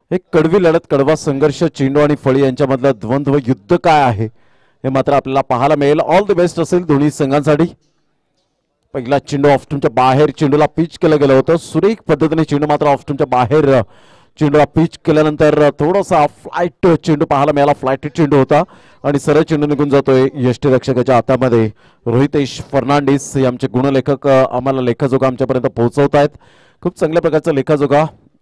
एक कडवी लढत, कडवा संघर्ष, चेंडू आणि फळी यांच्यामधलं द्वंद्व युद्ध काय आहे हे मात्र आपल्याला पाहायला मिळेल. ऑल द बेस्ट असेल दोन्ही संघांसाठी. पहिला चेंडू ऑफस्टंपच्या बाहेर चेंडूला पिच केलं गेलं होतं. सुरेख पद्धतीने चेंडू मात्र ऑफस्टंपच्या बाहेर चेंडूला पिच केल्यानंतर थोडासा फ्लाइट चेंडू पाहायला मिळाला. फ्लाइट चेंडू होता आणि सरळ चेंडू निघून जातोय यष्टीरक्षकाच्या हातामध्ये. रोहितेश फर्नांडिस हे आमचे गुणलेखक आम्हाला लेखाजोगा आमच्यापर्यंत पोहोचवत आहेत. खूप चांगल्या प्रकारचा लेखाजोगा.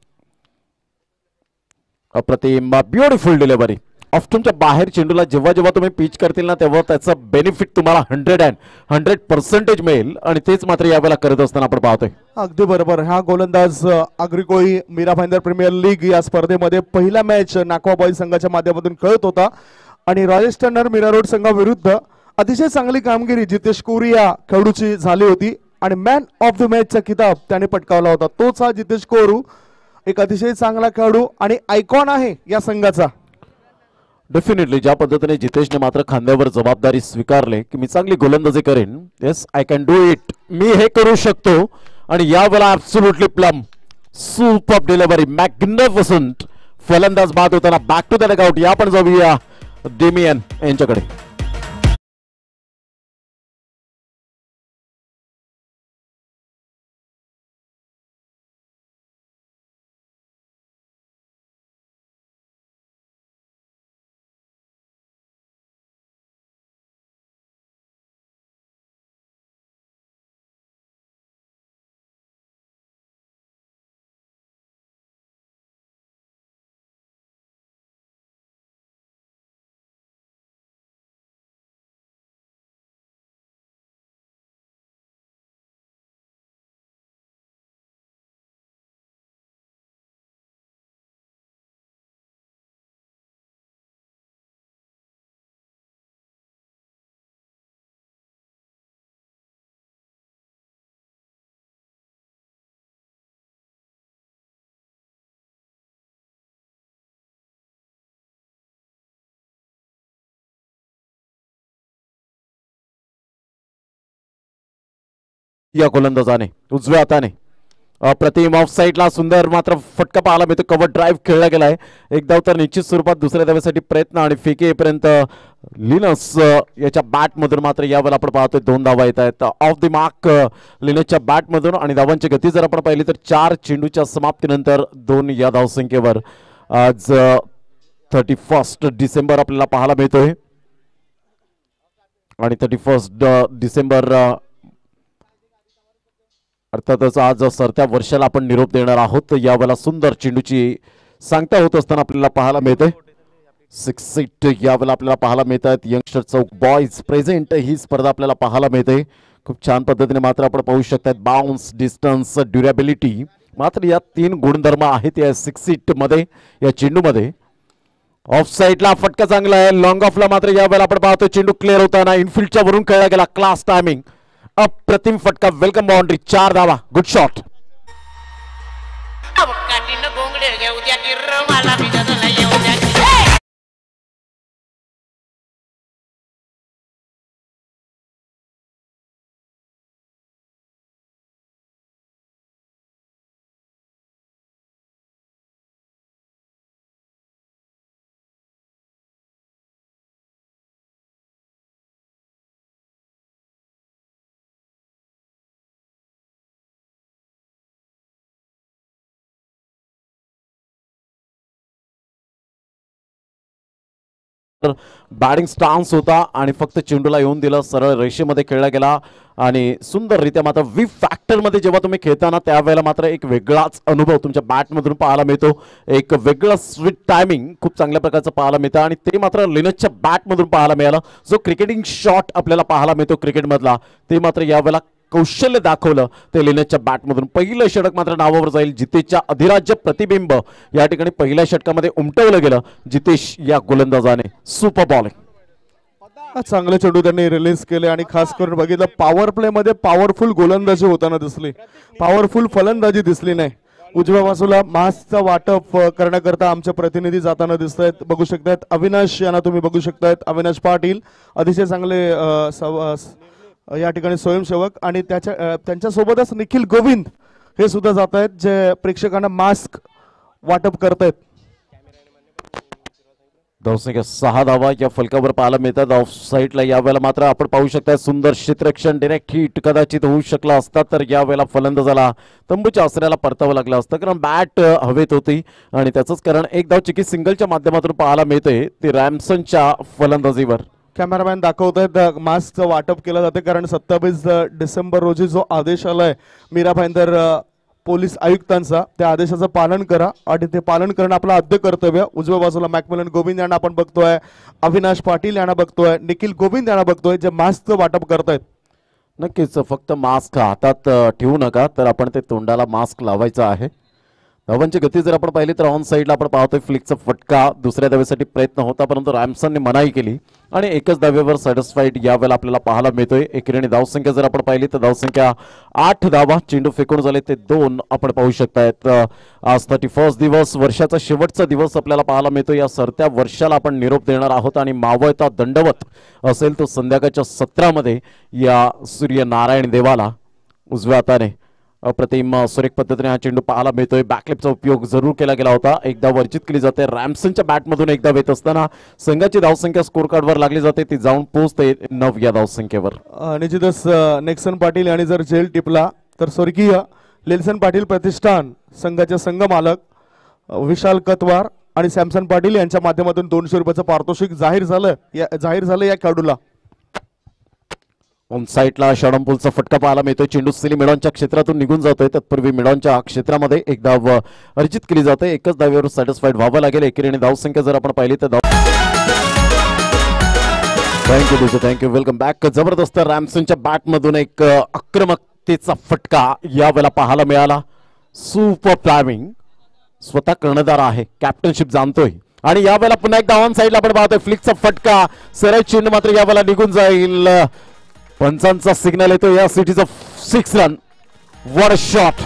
अप्रतिम ब्युटिफुल डिलिव्हरी. ऑफस्टंपच्या बाहेर चेंडूला जेव्हा जेव्हा तुम्ही पिच करतील ना तेव्हा त्याचं बेनिफिट तुम्हाला 100% मिळेल आणि तेच मात्र यावेळेला करत असताना आपण पाहतोय. अगदी बरोबर. हा गोलंदाज आग्रिकोळी मीरा भाईंदर प्रीमियर लीग या स्पर्धेमध्ये पहिला मॅच नाकवा बॉईज संघाच्या माध्यमातून खेळत होता आणि राजेश टर्नर मीरा रोड संघाविरुद्ध अतिशय चांगली कामगिरी जितेश कोरी या खेळाडूची झाली होती आणि मॅन ऑफ द मॅचचा किताब त्याने पटकावला होता. तोच हा जितेश कोरू, एक अतिशय चांगला खेळाडू आणि आयकॉन आहे या संघाचा. डेफिनेटली ज्या पद्धतीने जितेशने मात्र खांद्यावर जबाबदारी स्वीकारले की मी चांगली गोलंदाजी करेन, yes I can do it, मी हे करू शकतो आणि यावेळेला absolutely plumb super delivery, magnificent. फलंदाज बाद होताना बॅक टू द डगआउट. या पण जाऊया डेमियन यांच्याकडे. या गोलंदाजाने उजव्या हाताने अप्रतिम ऑफ साईडला सुंदर मात्र फटका पाहायला मिळतो. कव्हर ड्राईव्ह खेळला गेलाय. एक धाव तर निश्चित स्वरूपात दुसऱ्या धावेसाठी प्रयत्न आणि फेकेपर्यंत लिनस याच्या बॅटमधून मात्र यावर आपण पाहतोय 2 धावा येत आहेत ऑफ द मार्क लिनसच्या बॅटमधून. आणि धावांची गती जर आपण पाहिली तर 4 चेंडूच्या समाप्तीनंतर 2 या धावसंख्येवर आज 31 डिसेंबर आपल्याला पाहायला मिळतोय. आणि 31 डिसेंबर अर्थातच आज सरत्या वर्षाला आपण निरोप देणार आहोत. यावेळेला सुंदर चेंडूची सांगता होत असताना आपल्याला पाहायला मिळते 6 हिट यावेळेला आपल्याला पाहायला मिळत आहेत. यंगस्टर चौक बॉयज प्रेझेंट ही स्पर्धा आपल्याला पाहायला मिळते. खूप छान पद्धतीने मात्र आपण पाहू शकतात बाउन्स, डिस्टन्स, ड्युरेबिलिटी मात्र या 3 गुणधर्म आहेत या 6 हिट मध्ये, या चेंडूमध्ये. ऑफ साईडला फटका चांगला आहे. लॉंग ऑफला मात्र यावेळेला आपण पाहतो चेंडू क्लिअर होताना इनफिल्डच्या वरून खेळला गेला. क्लास टायमिंग, अप्रतिम फटका, वेलकम बाउंड्री, 4 धावा, गुड शॉट. बॅटिंग स्टान्स होता आणि फक्त चेंडूला येऊन दिलं. सरळ रेषेमध्ये खेळला गेला आणि सुंदररित्या मात्र वी फॅक्टर मध्ये जेव्हा तुम्ही खेळताना त्यावेळेला मात्र एक वेगळाच अनुभव तुमच्या बॅटमधून पाहायला मिळतो. एक वेगळं स्वीट टायमिंग खूप चांगल्या प्रकारचं पाहायला मिळतं आणि ते मात्र लिनसच्या बॅटमधून पाहायला मिळालं. जो क्रिकेटिंग शॉट आपल्याला पाहायला मिळतो क्रिकेटमधला ते मात्र यावेळेला कौशल्य दाखवलं ते लिनसच्या बॅटमधून. पहिलं षटक मात्र नावावर जाईल. जितेशच्या अधिराज्य प्रतिबिंब या ठिकाणी पहिल्या षटकामध्ये उमटवलं गेलं जितेश या गोलंदाजाने. सुपर बॉलिंग, चांगले चेंडू त्यांनी रिलीज केले आणि खास करून बघितलं पॉवर प्ले मध्ये पॉवरफुल गोलंदाजी होताना दिसली, पॉवरफुल फलंदाजी दिसली नाही. उजव्या बाजूला मास्कचं वाटप करण्याकरता आमचे प्रतिनिधी जाताना दिसत आहेत. बघू शकतायत अविनाश यांना तुम्ही बघू शकतायत. अविनाश पाटील अतिशय चांगले या ठिकाणी स्वयंसेवक आणि त्यांच्यासोबतच निखिल गोविंद हे सुद्धा जात आहेत जे प्रेक्षकांना मास्क वाटप करतायत. धावसंख्या 6 धावा या फलकावर पाहायला मिळतात. ऑफ साईडला यावेळेला मात्र आपण पाहू शकता सुंदर क्षेत्ररक्षण, डायरेक्ट हिट कदाचित होऊ शकला असता तर यावेळेला फलंदाजाला तंबूच्या आसऱ्याला परतावं लागलं असतं, कारण बॅट हवेत होती आणि त्याचंच कारण एक धाव चिकी सिंगलच्या माध्यमातून पाहायला मिळते ते रॅमसनच्या फलंदाजीवर. कॅमेरामॅन दाखवत आहेत मास्कचं वाटप केलं जाते, कारण 27 डिसेंबर रोजी जो आदेश आलाय मीरा भाईंदर पोलीस आयुक्तांचा, त्या आदेशाचं पालन करा आणि ते पालन करणं आपलं आद्य कर्तव्य. उजव्या बाजूला मॅकमिलन गोविंद यांना आपण बघतोय, अविनाश पाटील यांना बघतोय, निखिल गोविंद यांना बघतोय, जे मास्कचं वाटप करतायत. नक्कीच फक्त मास्क हातात ठेवू नका, तर आपण ते तोंडाला मास्क लावायचा आहे. धावांची गती जर आपण पाहिली तर ऑन साईडला आपण पाहतोय फ्लिकचा फटका, दुसऱ्या धावेसाठी प्रयत्न होता परंतु रॅमसनने मनाई केली आणि एकच धावेवर सॅटिस्फाईड यावेळेला आपल्याला पाहायला मिळतोय. एकेरीने धावसंख्या जर आपण पाहिली तर धावसंख्या 8 धावा, चेंडू फेकून झाले ते 2 आपण पाहू शकतायत. आज 31 दिवस, वर्षाचा शेवटचा दिवस आपल्याला पाहायला मिळतो. या सरत्या वर्षाला आपण निरोप देणार आहोत आणि मावळता दंडवत असेल तो संध्याकाळच्या 17 मध्ये या सूर्यनारायण देवाला उजव्या हाताने अप्रतिम सुरेख पद्धतीने हा चेंडू पाहायला मिळतोय. बॅकलिपचा उपयोग जरूर केला गेला होता. एकदा वर्जित केली जाते. रॅमसनच्या बॅटमधून एकदा येत असताना संघाची धावसंख्या स्कोर कार्डवर लागली जाते, ती जाऊन पोहोचते 9 या धावसंख्येवर. निश्चितच नेक्सन पाटील यांनी जर झेल टिपला तर स्वर्गीय लेल्सन पाटील प्रतिष्ठान संघाचे संघ मालक विशाल कतवार आणि सॅमसन पाटील यांच्या माध्यमातून 200 रुपयाचं पारितोषिक जाहीर झालं या खेळाडूला. ऑन साईडला शॉर्टपुलचा फटका पाहायला मिळतोय. चेंडू सिली मिडॉनच्या क्षेत्रातून निघून जातोय. तत्पूर्वी मिडॉनच्या क्षेत्रामध्ये एक धाव अर्जित केली जाते. एकच धावेवर सॅटिस्फाईड व्हावं लागेल. एकेरीने धावसंख्या जर आपण पाहिली तर थँक्यू वेलकम बॅक. जबरदस्त रॅमसनच्या बॅटमधून एक आक्रमकतेचा फटका यावेळेला पाहायला मिळाला. सुपर प्लॅनिंग स्वतः कर्णधार आहे, कॅप्टनशिप जाणतोय आणि यावेळेला पुन्हा एकदा ऑन साईडला आपण पाहतोय फ्लिकचा फटका. सरळ चेंडू मात्र यावेळेला निघून जाईल. पंचांचा सिग्नल येतो. या सिटीचा 6 रन. What a shot.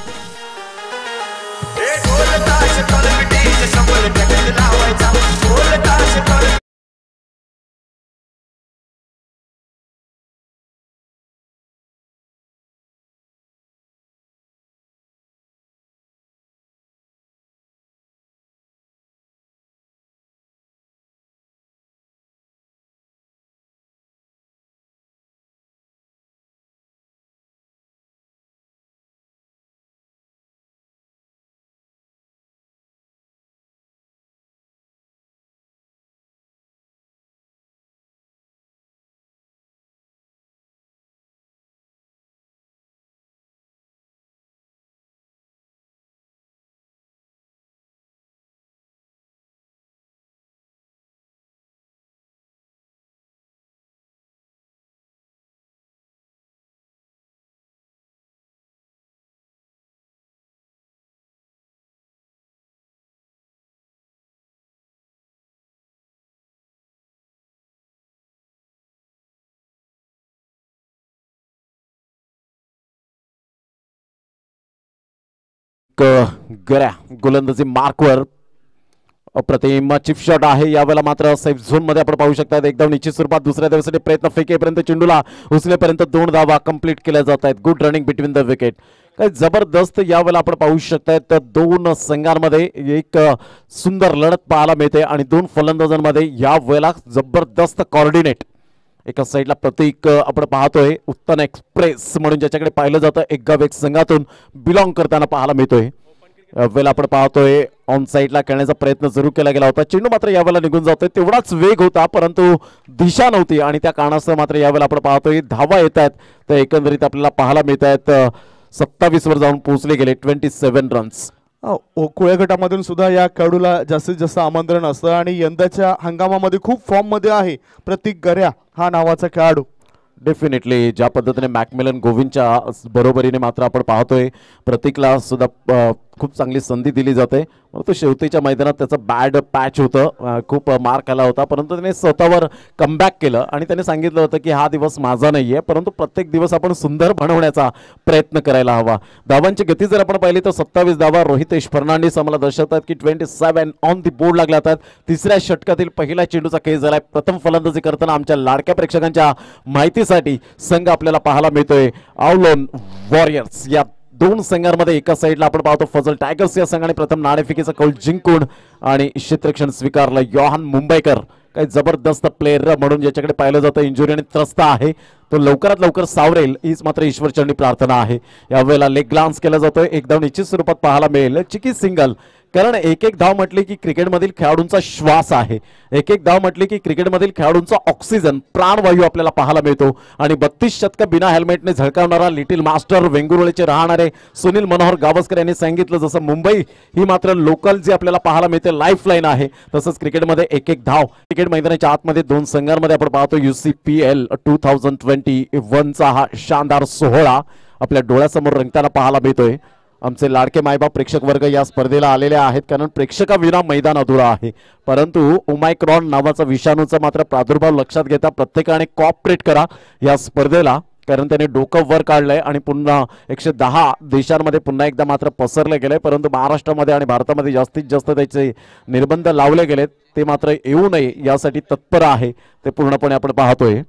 गऱ्या गोलंदाजी मार्कवर अप्रतिम चिप शॉट आहे. यावेळेला मात्र सेफ झोन मध्ये आपण पाहू शकता एकदा निश्चित स्वरूपात दुसऱ्या दिवसासाठी प्रयत्न फेकेपर्यंत चेंडूला उचलेपर्यंत 2 धावा कंप्लीट केल्या जात आहेत. Good running between the wicket. काय जबरदस्त यावेळेला आपण पाहू शकताय तर 2 संघांमध्ये एक सुंदर लढत पाहायला मिळते आणि 2 फलंदाजांमध्ये यावेळेला जबरदस्त कॉर्डिनेट. एका साईडला प्रतीक आपण पाहतोय उत्तन एक्सप्रेस म्हणून ज्याच्याकडे पाहिलं जातं एक गाव एक संघातून बिलॉंग करताना पाहायला मिळतोय. यावेळेला आपण पाहतोय ऑन साईडला खेळण्याचा प्रयत्न जरूर केला गेला होता. चेंडू मात्र यावेळेला निघून जातोय. तेवढाच वेग होता परंतु दिशा नव्हती आणि त्या कारणास्तव मात्र यावेळेला आपण पाहतोय धावा येत आहेत. तर एकंदरीत आपल्याला पाहायला मिळत आहेत 27 वर जाऊन पोहोचले गेले 27 रन्स. खुल्या गटामधून सुद्धा या खेळाडूला जास्तीत जास्त आमंत्रण असतं आणि यंदाच्या हंगामामध्ये खूप फॉर्म मध्ये आहे प्रतीक गऱ्या हा नावाचा खेळाडू. डेफिनेटली ज्या पद्धतीने मॅकमिलन गोविंदच्या बरोबरीने मात्र आपण पाहतोय प्रतीकला सुद्धा खूप चांगली संधी दिली जाते. तो शेवटीच्या मैदानात त्याचा बॅड पॅच होतं, खूप मार्क आला होता परंतु त्याने स्वतःवर कमबॅक केलं आणि त्याने सांगितलं होतं की हा दिवस माझा नाहीये परंतु प्रत्येक दिवस आपण सुंदर बनवण्याचा प्रयत्न करायला हवा. धावांची गती जर आपण पाहिली तर 27 धावा. रोहितेश फर्नांडिस आम्हाला दर्शवतात की 27 ऑन दी बोर्ड लागला आहेत. तिसऱ्या षटकातील पहिला चेंडूचा खेळ झालाय. प्रथम फलंदाजी करताना आमच्या लाडक्या प्रेक्षकांच्या माहितीसाठी संघ आपल्याला पाहायला मिळतोय आवलोन वॉरियर्स या दोन संघांमध्ये एका साईडला आपण पाहतो फजल टायगर्स या संघाने प्रथम नाणेफेकीचा कौल जिंकून आणि क्षेत्ररक्षण स्वीकारलं योहान मुंबईकर. काही जबरदस्त प्लेयर म्हणून ज्याच्याकडे पाहिलं जातं इंजुरीने त्रस्त आहे तो लवकरात लवकर सावरेल हीच मात्र ईश्वरचरणी प्रार्थना आहे. यावेळेला लेग ग्लान्स केला जातोय एकदम निश्चित स्वरूपात पाहायला मिळेल चिकी सिंगल. कारण एक एक धाव म्हटली की क्रिकेटमधील खेळाडूंचा श्वास आहे. एक एक धाव म्हटली की क्रिकेटमधील खेळाडूंचा ऑक्सिजन प्राणवायू आपल्याला पाहायला मिळतो. आणि 32 शतक बिना हेल्मेटने झळकावणारा लिटिल मास्टर वेंगुर्लेचे राहणारे सुनील मनोहर गावस्कर यांनी सांगितलं जसं मुंबई ही मात्र लोकल जी आपल्याला पाहायला मिळते लाईफलाईन आहे तसंच क्रिकेटमध्ये एक एक धाव. क्रिकेट मैदानाच्या आतमध्ये दोन संघांमध्ये आपण पाहतो UCPL 2021चा हा शानदार सोहळा आपल्या डोळ्यासमोर रंगताना पाहायला मिळतोय. आमचे लाडके मायबाप प्रेक्षक वर्ग या स्पर्धेला आलेले आहेत कारण प्रेक्षकाविना मैदान अधुरा आहे. परंतु ओमायक्रॉन नावाचा विषाणूचा मात्र प्रादुर्भाव लक्षात घेता प्रत्येकाने कॉपरेट करा या स्पर्धेला कारण त्याने डोकं वर काढलंय आणि पुन्हा 110 देशांमध्ये पुन्हा एकदा मात्र पसरले गेले. परंतु महाराष्ट्रामध्ये आणि भारतामध्ये जास्तीत जास्त त्याचे निर्बंध लावले गेलेत ते मात्र येऊ नये यासाठी तत्पर आहे ते पूर्णपणे आपण पाहतोय.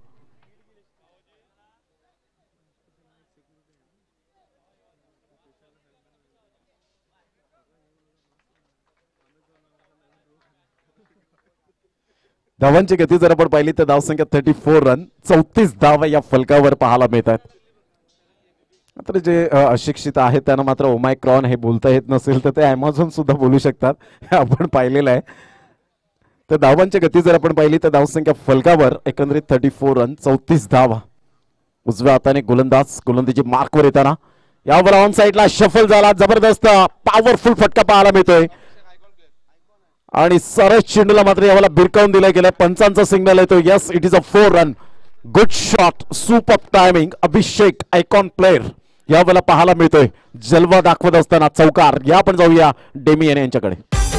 धावांची गती जर आपण पाहिली तर धावसंख्या 34 रन 34 धावा या फलकावर पाहायला मिळतात. मात्र जे अशिक्षित आहेत त्यांना मात्र ओमायक्रॉन हे बोलता येत नसेल तर ते अमेझॉन सुद्धा बोलू शकतात हे आपण पाहिलेलं आहे. तर धावांची गती जर आपण पाहिली तर धावसंख्या फलकावर एकंदरीत 34 रन 34 धावा. उजव्या हाताने गोलंदाजी मार्कवर येताना यावर ऑन साइडला शफल झाला जबरदस्त पॉवरफुल फटका पाहायला मिळतोय आणि सरस चेंडूला मात्र यावेळेला बिरकावून दिलं गेलं. पंचांचा सिग्नल येतो yes it is a 4 run good shot super timing. Abhishek icon player यावेळेला पाहायला मिळतोय जलवा दाखवत असताना चौकार. या आपण जाऊया डेमियन यांच्याकडे.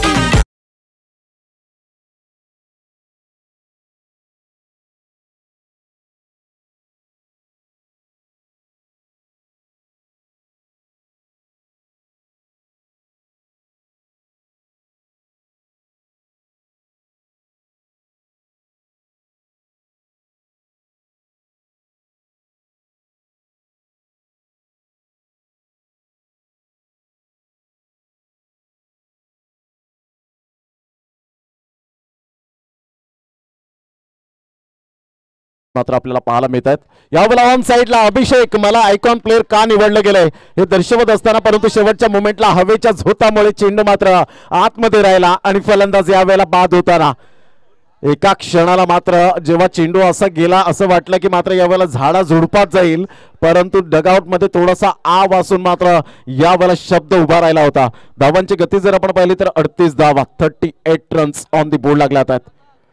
मात्र आपल्याला पाहायला मिळत आहेत यावेळेला ऑन साइडला अभिषेक. मला आयकॉन प्लेयर का निवडलं गेलंय हे दर्शवत असताना परंतु शेवटच्या मोमेंटला हवेच्या झोतामुळे चेंडू मात्र आतमध्ये राहिला आणि फलंदाज यावेळेला बाद होताना एका क्षणाला मात्र जेव्हा चेंडू असा गेला असं वाटलं की मात्र यावेळेला झाडा झुडपात जाईल परंतु डगआउट मध्ये थोडासा आ वासून मात्र यावेळेला शब्द उभा राहिला होता. धावांची गती जर आपण पाहिली तर 38 धावा 38 रन्स ऑन दी बोर्ड लागल्या आहेत.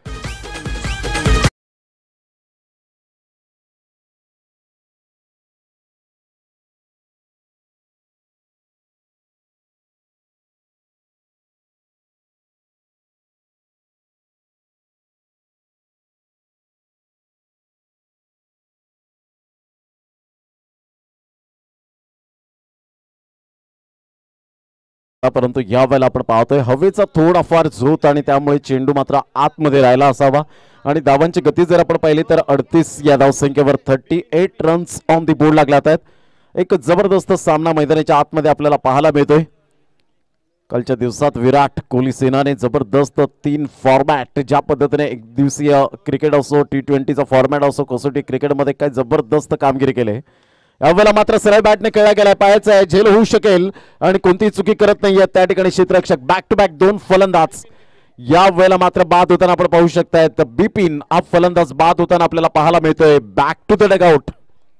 परंतु यावेळेला आपण पाहतोय हवेचा थोडाफार झोत आणि त्यामुळे चेंडू मात्र आतमध्ये राहिला असावा. आणि धावांची गती जर आपण पाहिली तर 38 या धावसंख्येवर 38 रन्स ऑन दी बोर्ड लागल्यात आहेत. एक जबरदस्त सामना मैदानाच्या आतमध्ये आपल्याला पाहायला मिळतोय. कालच्या दिवसात विराट कोहली सेनाने जबरदस्त 3 फॉर्मॅट ज्या पद्धतीने एक दिवसीय क्रिकेट असो T20चा फॉर्मॅट असो कसोटी क्रिकेटमध्ये काय जबरदस्त कामगिरी केली. यावेळेला मात्र सरळ बॅटने खेळला गेलाय पायाचा आहे झेल होऊ शकेल आणि कोणतीही चुकी करत नाहीये त्या ठिकाणी क्षेत्ररक्षक. बॅक टू बॅक 2 फलंदाज या वेळेला मात्र बाद होताना आपण पाहू शकताय. बिपिन हा फलंदाज बाद होताना आपल्याला पाहायला मिळतोय. Back to the dugout.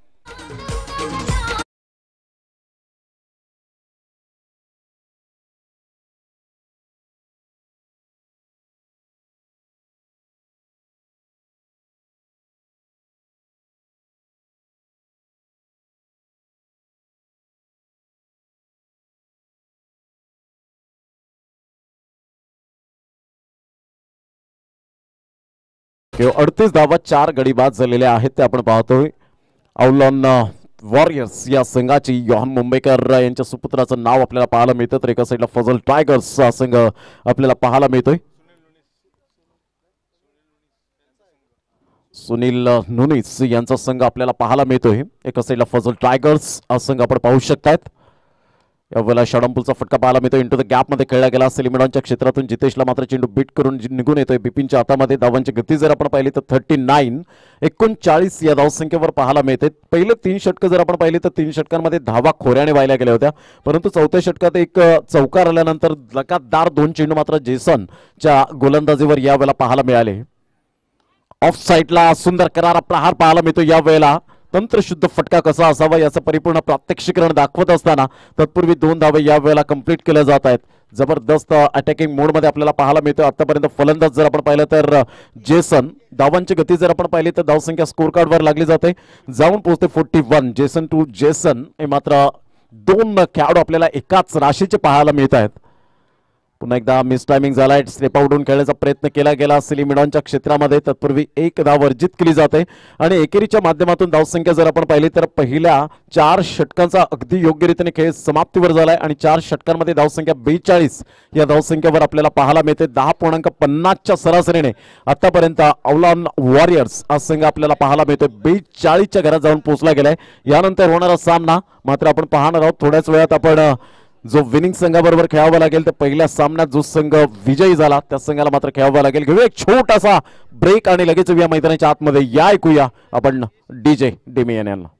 केवळ 38 धावा 4 गडी बाद झालेल्या आहेत ते आपण पाहतोय. औलॉन वॉरियर्स या संघाची योहान मुंबईकर यांच्या सुपुत्राचं नाव आपल्याला पाहायला मिळतं तर एका साईडला फजल टायगर्स हा संघ आपल्याला पाहायला मिळतोय. सुनील नुनीस यांचा संघ आपल्याला पाहायला मिळतोय. एका साईडला फजल टायगर्स हा संघ आपण पाहू शकतायत. यावेळेला षडंपूलचा फटका पाहायला मिळतो. इंटू द गॅप मध्ये खेळला गेला सेलिमिडॉनच्या क्षेत्रातून जितेशला मात्र चेंडू बीट करून निघून येतोय बिपिनच्या हातामध्ये. धावांची गती जर आपण पाहिली तर 39 या धावसंख्येवर पाहायला मिळते. पहिले 3 षटकं जर आपण पाहिली तर 3 षटकांमध्ये धावा खोऱ्याने वाहिल्या गेल्या होत्या, परंतु चौथ्या षटकात एक चौकार आल्यानंतर लगातार 2 चेंडू मात्र जेसनच्या गोलंदाजीवर यावेळेला पाहायला मिळाले. ऑफ साईडला सुंदर करारा प्रहार पाहायला मिळतो. यावेळेला तंत्रशुद्ध फटका कसा असावा याचं परिपूर्ण प्रात्यक्षिकरण दाखवत असताना तत्पूर्वी 2 धावे यावेळेला कंप्लीट केल्या जात आहेत. जबरदस्त अटॅकिंग मोड मध्ये आपल्याला पाहायला मिळतो. आतापर्यंत फलंदाज जर आपण पाहिलं तर जेसन, धावांची गती जर आपण पाहिली तर धावसंख्या स्कोर कार्ड वर लागली जाते, जाऊन पोहोचते 41. जेसन टू जेसन हे मात्र 2 खेळाडू आपल्याला एकाच राशीचे पाहायला मिळत आहेत. पुन्हा एकदा मिस टायमिंग झालाय. स्टेप आउटून खेळण्याचा प्रयत्न केला गेला सेलिमिडॉनच्या क्षेत्रामध्ये. तत्पूर्वी 1 धाव वर्जित केली जाते आणि एकेरीच्या माध्यमातून धावसंख्या जर आपण पाहिली तर पहिल्या 4 षटकांचा अगदी योग्यरीतीने खेळ समाप्तीवर झालाय आणि 4 षटकांमध्ये धावसंख्या 42 या धावसंख्येवर आपल्याला पाहायला मिळते. 10.50च्या सरासरीने आतापर्यंत अवलान वॉरियर्स हा संघ आपल्याला पाहायला मिळतोय 42च्या घरात जाऊन पोहोचला गेलाय. यानंतर होणारा सामना मात्र आपण पाहणार आहोत. थोड्याच वेळात आपण जो विनिंग संघाबरोबर खेळावा लागेल तर पहिल्या सामन्यात जो संघ विजयी झाला त्या संघाला मात्र खेळावा लागेल. घेऊया एक छोटासा ब्रेक आणि लगेच या मैदानाच्या आतमध्ये या ऐकूया आपण डीजे डेमियन यांना.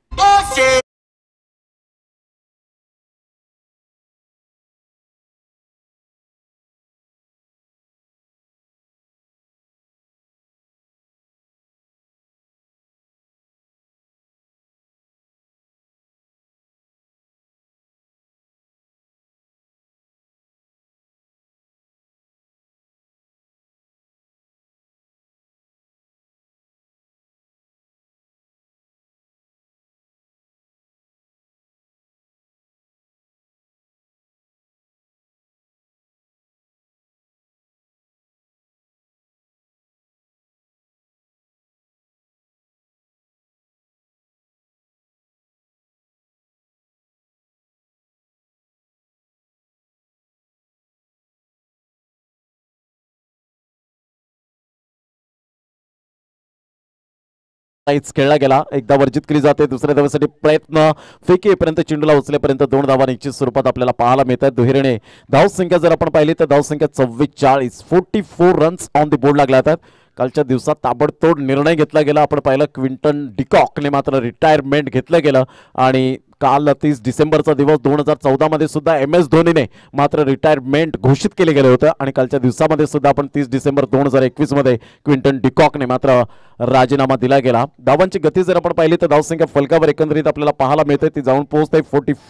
खेळला गेला, एकदा वर्जित केली जाते. दुसऱ्या धावेसाठी प्रयत्न फेकीपर्यंत चेंडूला उचलेपर्यंत 2 धावा निश्चित स्वरूपात आपल्याला पाहायला मिळतात. दुहेरीने धावसंख्या जर आपण पाहिली तर धावसंख्या 44 रन्स ऑन द बोर्ड लागल्या आहेत. कालच्या दिवसात ताबडतोब निर्णय घेतला गेला. आपण पाहिलं क्विंटन डिकॉकने मात्र रिटायरमेंट घेतलं गेलं आणि काल 30 डिसेंबरचा दिवस 2014 मध्ये सुद्धा MS धोनीने मात्र रिटायरमेंट घोषित केले गेले होते आणि कालच्या दिवसामध्ये सुद्धा आपण 30 डिसेंबर 2021 मध्ये क्विंटन डिकॉकने मात्र राजीनामा दिला गेला. धावांची गती जर आपण पाहिली तर धावसंख्या फलकावर एकंदरीत आपल्याला पाहायला मिळते ती जाऊन पोहोचते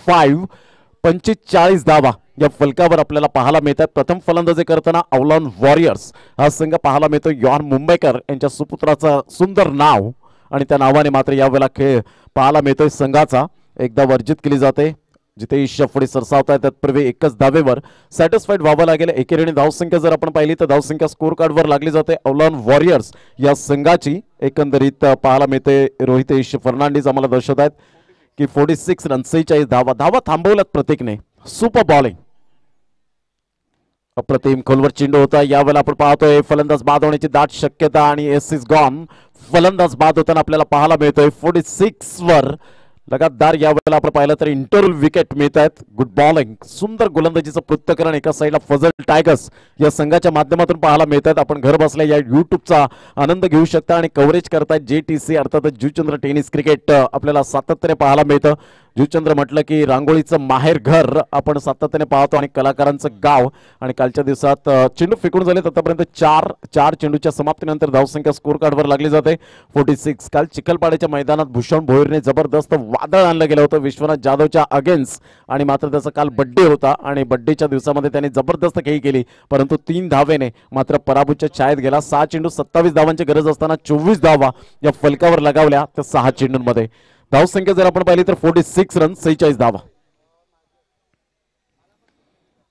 45 धावा या फलकावर आपल्याला पाहायला मिळतात. प्रथम फलंदाजी करताना अवलान वॉरियर्स हा संघ पाहायला मिळतो. यॉन मुंबईकर यांच्या सुपुत्राचं सुंदर नाव आणि त्या नावाने मात्र यावेळेला खेळ पाहायला मिळतोय. संघाचा एकदा वर्जित केली जाते. जितेश पुढे सरसावत आहे तत्पूर्वी एकच धावेवर सॅटिस्फाईड व्हावं लागेल. एकेरीने धावसंख्या जर आपण पाहिली तर धावसंख्या स्कोर कार्डवर लागली जाते. अवलान वॉरियर्स या संघाची एकंदरीत पाहायला मिळते. रोहितेश फर्नांडिस आम्हाला दर्शवत आहेत की 46 रन 46 धावा थांबवल्यात प्रत्येकने. सुपर बॉलिंग, अप्रतिम खोलवर चेंडू होता. यावेळेला आपण पाहतोय फलंदाज बाद होण्याची दाट शक्यता आणि एस इज गॉन. फलंदाज बाद होताना आपल्याला पाहायला मिळतोय 46 वर लगातार यावेळेला आपण पाहिलं तर इंटरव्हल विकेट मिळत आहेत. गुड बॉलिंग, सुंदर गोलंदाजीचं पृथक्करण एका साईडला फजल टायगर्स या संघाच्या माध्यमातून पाहायला मिळतात. आपण घर बसल्या या युट्यूबचा आनंद घेऊ शकता आणि कव्हरेज करतायत JTC अर्थातच जुचंद्र टेनिस क्रिकेट आपल्याला सातत्याने पाहायला मिळतं. जुचंद्र म्हटलं की रांगोळीचं माहेर घर आपण सातत्याने पाहतो आणि कलाकारांचं गाव. आणि कालच्या दिवसात चेंडू फेकून झाले आतापर्यंत 4 चेंडूच्या समाप्तीनंतर धावसंख्या स्कोर कार्डवर लागली जाते 46. काल चिखलपाड्याच्या मैदानात भूषण भोईरने जबरदस्त वादळ आणलं गेलं होतं विश्वनाथ जाधवच्या अगेन्स्ट आणि मात्र त्याचा काल बड्डे होता आणि बड्डेच्या दिवसामध्ये त्याने जबरदस्त खेळी केली परंतु 3 धावेने मात्र पराभूतच्या छायेत गेला. 6 चेंडू 27 धावांची गरज असताना 24 धावा या फलकावर लगावल्या त्या 6 चेंडूंमध्ये. धावसंख्या जर आपण पाहिली तर 46 रन 46 धावा.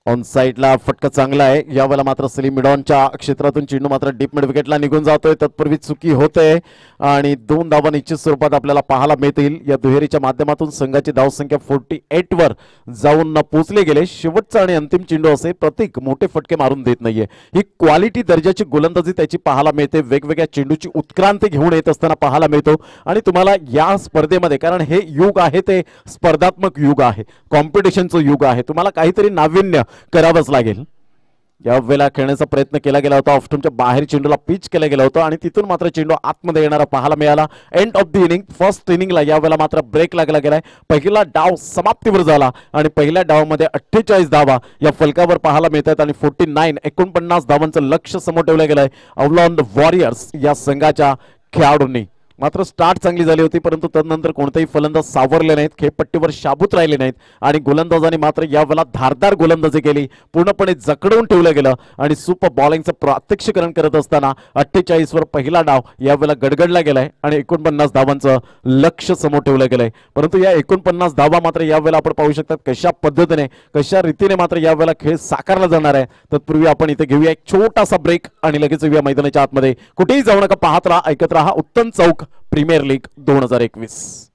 ऑन साईडला फटका चांगला आहे. यावेळेला मात्र सलीम मिडॉनच्या क्षेत्रातून चेंडू मात्र डीप मिड विकेटला निघून जातोय. तत्पूर्वी चुकी होते आणि 2 धावा निश्चित स्वरूपात आपल्याला पाहायला मिळतील. या दुहेरीच्या माध्यमातून संघाची धावसंख्या 48 वर जाऊन पोहोचले गेले. शेवटचा आणि अंतिम चेंडू असे प्रत्येक मोठे फटके मारून देत नाहीये. ही क्वालिटी दर्जाची गोलंदाजी त्याची पाहायला मिळते. वेगवेगळ्या चेंडूची उत्क्रांती घेऊन येत असताना पाहायला मिळतो. आणि तुम्हाला या स्पर्धेमध्ये, कारण हे युग आहे ते स्पर्धात्मक युग आहे, कॉम्पिटिशनचं युग आहे, तुम्हाला काहीतरी नाविन्य करावंच लागेल. यावेळेला खेळण्याचा प्रयत्न केला गेला होता. ऑफस्टंपच्या बाहेर चेंडूला पिच केलं गेलं होतं आणि तिथून मात्र चेंडू आतमध्ये येणारा पाहायला मिळाला. End of the inning, first इनिंगला यावेळेला मात्र ब्रेक लागला गेलाय. पहिला डाव समाप्तीवर झाला आणि पहिल्या डावामध्ये 48 धावा या फलकावर पाहायला मिळतात आणि 49 धावांचं लक्ष समोर ठेवलं गेलंय अवलॉन्ड वॉरियर्स या संघाच्या खेळाडूंनी. मात्र स्टार्ट चांगली झाली होती, परंतु तदनंतर कोणतेही फलंदाज सावरले नाहीत, खेळपट्टीवर शाबूत राहिले नाहीत आणि गोलंदाजांनी मात्र यावेळेला धारदार गोलंदाजी केली. पूर्णपणे जखडवून ठेवलं गेलं आणि सुपर बॉलिंगचं प्रात्यक्षिकरण करत असताना 48 वर पहिला डाव यावेळेला गडगडला गेलाय आणि 49 धावांचं लक्ष समोर ठेवलं गेलंय. परंतु या 49 धावा मात्र यावेळेला आपण पाहू शकतात कशा पद्धतीने, कशा रीतीने मात्र यावेळेला खेळ साकारला जाणार आहे. तत्पूर्वी आपण इथे घेऊया एक छोटासा ब्रेक आणि लगेच येऊया मैदानाच्या आतमध्ये. कुठेही जाऊ नका, पाहत राहा, ऐकत राहा उत्तम चौक प्रीमियर लीग 2021.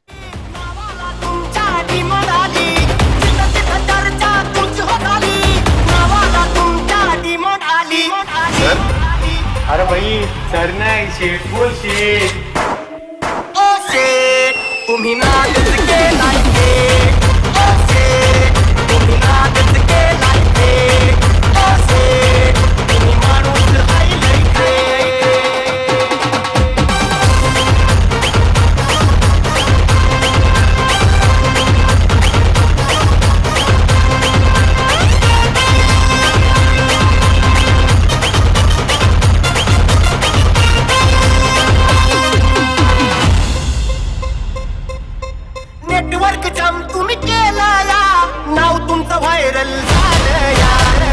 अरे भाई सर नाही शेट बोल शेट. ओ शेट तुम्ही नादच केलाय शेट. ओ शेट तुम्ही नादच केलाय शेट. ओ शेट तुम्ही माणूस राहिलाय शेट. नेटवर्क जाम तुम्ही केला या, नाव तुमचं व्हायरल झालं या.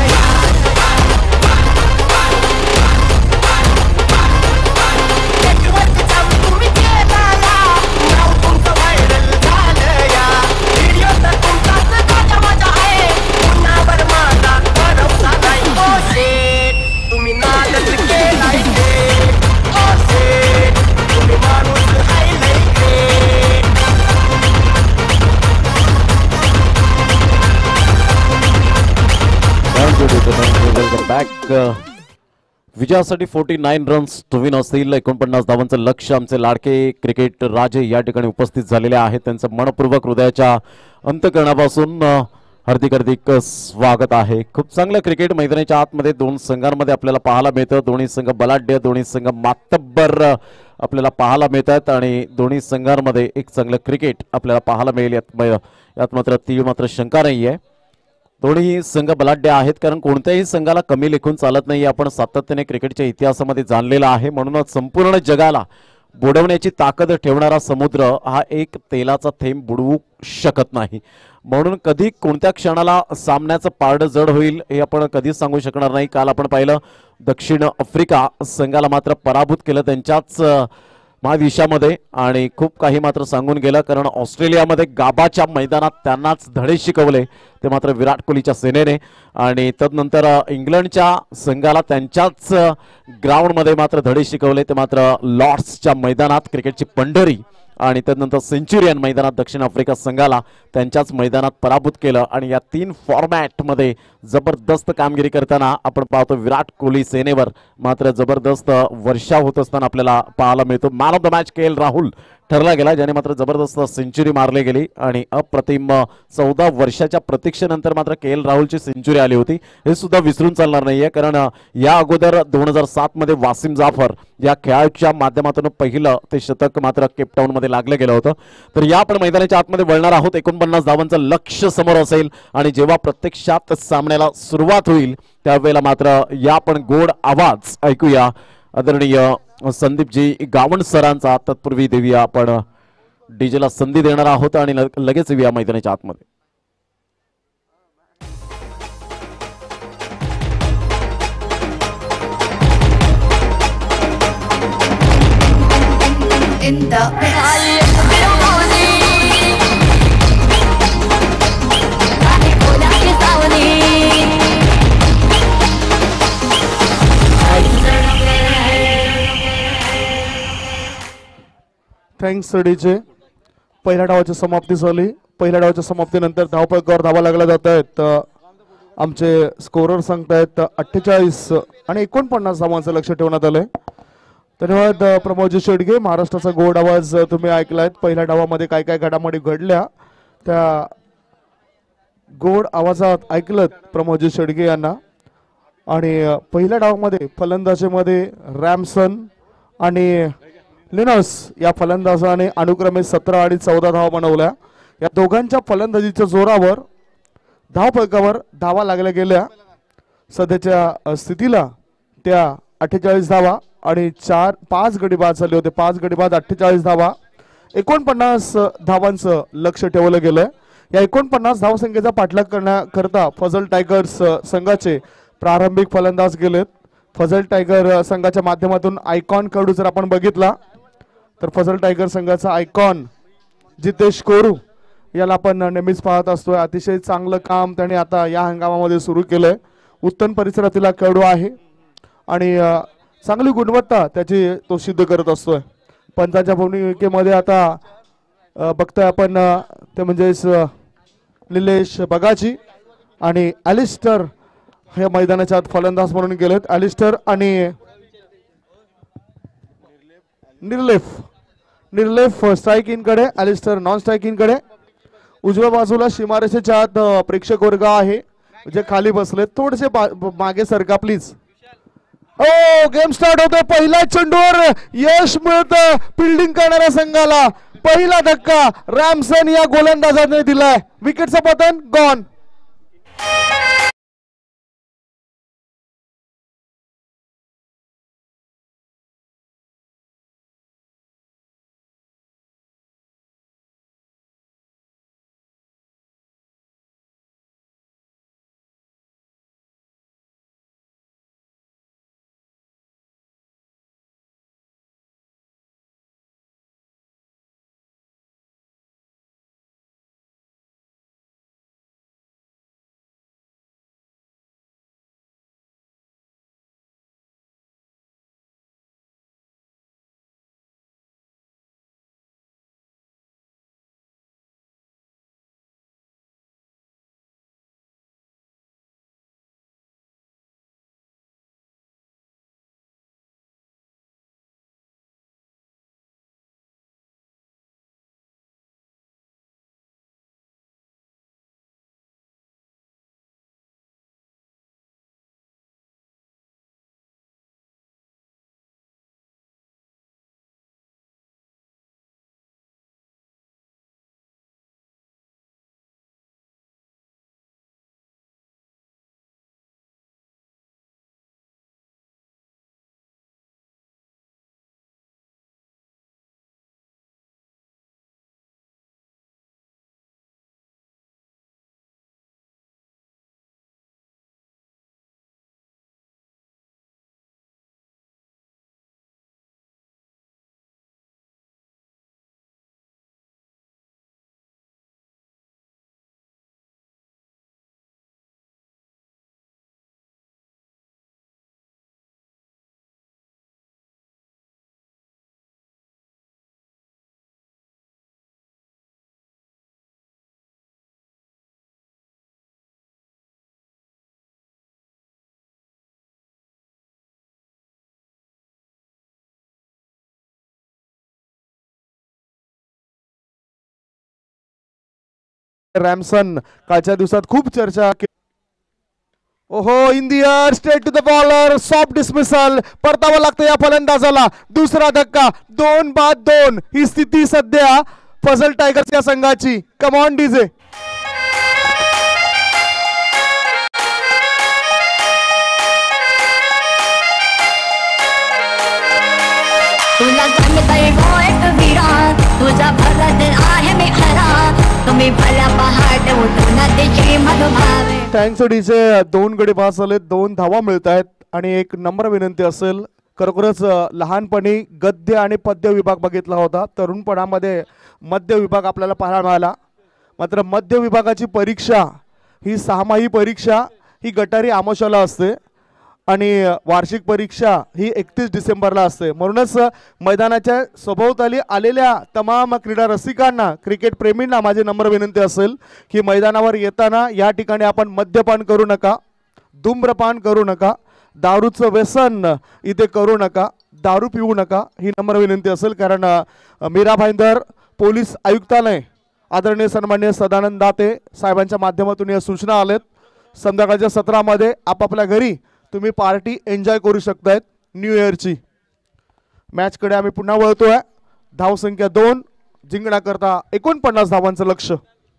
नेटवर्क जाम तुम्ही केला या, नाव तुमचं व्हायरल झालं या. व्हिडिओ तर तुमचाच गाजा माझा आहे, पुन्हावर माझा भरवसा नाही. ओ शेट तुम्ही नादच केलाय शेट. ओ शेट तुम्ही माणूस राहिलाय शेट. Welcome back. विजयासाठी 49 रन्स टू विन असतील. 49 धावांचं लक्ष आमचे लाडके क्रिकेट राजे या ठिकाणी उपस्थित झालेले आहेत. त्यांचं मनपूर्वक हृदयाच्या अंतकरणापासून हार्दिक हार्दिक स्वागत आहे. खूप चांगलं क्रिकेट मैदानाच्या आतमध्ये दोन संघांमध्ये आपल्याला पाहायला मिळतं. दोन्ही संघ बलाढ्य, दोन्ही संघ मातब्बर आपल्याला पाहायला मिळतात आणि दोन्ही संघांमध्ये एक चांगलं क्रिकेट आपल्याला पाहायला मिळेल यात मात्र तीळ मात्र शंका नाही आहे. दोन्ही संघ बलाढ्य आहेत, कारण कोणत्याही संघाला कमी लेखून चालत नाही. आपण सातत्याने क्रिकेटच्या इतिहासामध्ये जाणलेला आहे. म्हणूनच संपूर्ण जगाला बुडवण्याची ताकद ठेवणारा समुद्र हा एक तेलाचा थेंब बुडवू शकत नाही. म्हणून कधी कोणत्या क्षणाला सामन्याचं पारडं जड होईल हे आपण कधीच सांगू शकणार नाही. काल आपण पाहिलं दक्षिण आफ्रिका संघाला मात्र पराभूत केलं त्यांच्याच महादेशामध्ये आणि खूप काही मात्र सांगून गेलं, कारण ऑस्ट्रेलियामध्ये गाबाच्या मैदानात त्यांनाच धडे शिकवले ते मात्र विराट कोहलीच्या सेनेने. आणि तदनंतर इंग्लंडच्या संघाला त्यांच्याच ग्राउंडमध्ये मात्र धडे शिकवले ते मात्र लॉर्ड्सच्या मैदानात, क्रिकेटची पंढरी. आणि त्यानंतर सेंचुरियन मैदानात दक्षिण आफ्रिका संघाला त्यांच्याच मैदानात पराभूत केलं. आणि या 3 फॉर्मॅटमध्ये जबरदस्त कामगिरी करताना आपण पाहतो विराट कोहली सेनेवर मात्र जबरदस्त वर्षाव होत असताना आपल्याला पाहायला मिळतो. Man of the match K L Rahul ठरला गेला, ज्याने मात्र जबरदस्त सेंचुरी मारली गेली आणि अप्रतिम 14 वर्षाच्या प्रतीक्षेनंतर मात्र के एल राहुलची सेंचुरी आली होती. हे सुद्धा विसरून चालणार नाहीये, कारण या अगोदर 2007 मध्ये वासिम जाफर या खेळाडूच्या माध्यमातून पहिलं ते शतक मात्र केपटाऊन मध्ये लागलं गेलं होतं. तर या आपण मैदानाच्या आतमध्ये वळणार आहोत. 49 धावांचं लक्ष समोर असेल आणि जेव्हा प्रत्यक्षात सामन्याला सुरुवात होईल त्यावेळेला मात्र या आपण गोड आवाज ऐकूया आदरणीय संदीपजी गावण सरांचा. तत्पूर्वी देऊया आपण डीजेला संधी देणार आहोत आणि लगेच येऊया मैदानाच्या आतमध्ये. Thanks DJ. पहिल्या डावाची समाप्ती झाली. पहिल्या डावाच्या समाप्तीनंतर धावपळकावर धावा लागल्या जात आहेत. आमचे स्कोरर सांगतायत 48 आणि 49 धावांचं लक्ष ठेवण्यात आलंय. धन्यवाद प्रमोदजी शेडगे. महाराष्ट्राचा गोड आवाज तुम्ही ऐकलायत. पहिल्या डावामध्ये काय काय घडामोडी घडल्या त्या गोड आवाजात ऐकलत प्रमोदजी शेडगे यांना. आणि पहिल्या डावामध्ये फलंदाजीमध्ये रॅमसन आणि लिनस या फलंदाजाने अनुक्रमे 17 आणि 14 धावा बनवल्या. या दोघांच्या फलंदाजीच्या जोरावर धावफलकावर धावा लागल्या गेल्या. सध्याच्या स्थितीला त्या 48 धावा आणि 5 गडी बाद झाले होते. 5 गडी बाद 48 धावा. 49 धावांचं लक्ष ठेवलं गेलंय. या 49 धावसंख्येचा पाठलाग करण्याकरता फजल टायगर्स संघाचे प्रारंभिक फलंदाज गेलेत. फजल टायगर संघाच्या माध्यमातून आयकॉन कडू जर आपण बघितला तर फजल टायगर संघाचा आयकॉन जितेश कोरू याला आपण नेहमीच पाहत असतोय. अतिशय चांगलं काम त्याने आता या हंगामामध्ये सुरू केलंय. उत्तम परिसरातील खेळाडू आहे आणि चांगली गुणवत्ता त्याची तो सिद्ध करत असतोय. पंचांच्या भूमिकेमध्ये आता बघतोय आपण ते म्हणजेच निलेश बगाची आणि ॲलिस्टर हे मैदानाच्या आत फलंदाज म्हणून गेलेत. ॲलिस्टर आणि निर्लेफ स्ट्राईक इन कडे, ॲलिस्टर नॉन स्ट्राईक इन कडे. उजव्या बाजूला सीमारेषेच्या आत प्रेक्षक वर्ग आहे जे खाली बसले. थोडेसे मागे सरका प्लीज. ओ गेम स्टार्ट होतोय. पहिल्या चेंडूवर यश मिळतं फिल्डिंग करणाऱ्या संघाला. पहिला धक्का रॅमसन या गोलंदाजाने दिलाय. विकेटचं पतन गॉन. रॅमसन कालच्या दिवसात खूप चर्चा. ओहो in the air straight to the bowler. Soft dismissal. परतावं लागतं या फलंदाजाला. दुसरा धक्का. 2 बाद 2 ही स्थिती सध्या फजल टायगर्स या संघाची. Come on DJ. तुला जाणतंय गो एक विराट. तुझा भरत आहे मी खरा. तुम्ही भल्या पहाट उठून त्याची मधुभावे. Thanks DJ. 2 गडी बाद झाले. 2 धावा मिळत आहेत. आणि एक नम्र विनंती असेल, खरोखरच लहानपणी गद्य आणि पद्य विभाग बघितला होता. तरुणपणामध्ये मध्य विभाग आपल्याला पाहायला मिळाला. मात्र मध्य विभागाची परीक्षा ही 6माही परीक्षा ही गटारी आमोशाला असते आणि वार्षिक परीक्षा ही 31 डिसेंबरला असते. म्हणूनच मैदानाच्या सभोवताली आलेल्या तमाम क्रीडा रसिकांना, क्रिकेट प्रेमींना माझी नम्र विनंती असेल की मैदानावर येताना या ठिकाणी आपण मद्यपान करू नका, धूम्रपान करू नका, दारूचं व्यसन इथे करू नका, दारू पिऊ नका, ही नम्र विनंती असेल. कारण मीरा भाईंदर पोलीस आयुक्तालय आदरणीय सन्माननीय सदानंद दाते साहेबांच्या माध्यमातून या सूचना आल्यात. संध्याकाळच्या सत्रामध्ये आपापल्या घरी तुम्ही पार्टी एन्जॉय करू शकतायत न्यू इयरची. मॅचकडे आम्ही पुन्हा वळतोय. धावसंख्या 2 जिंकण्याकरता 49 धावांचं लक्ष.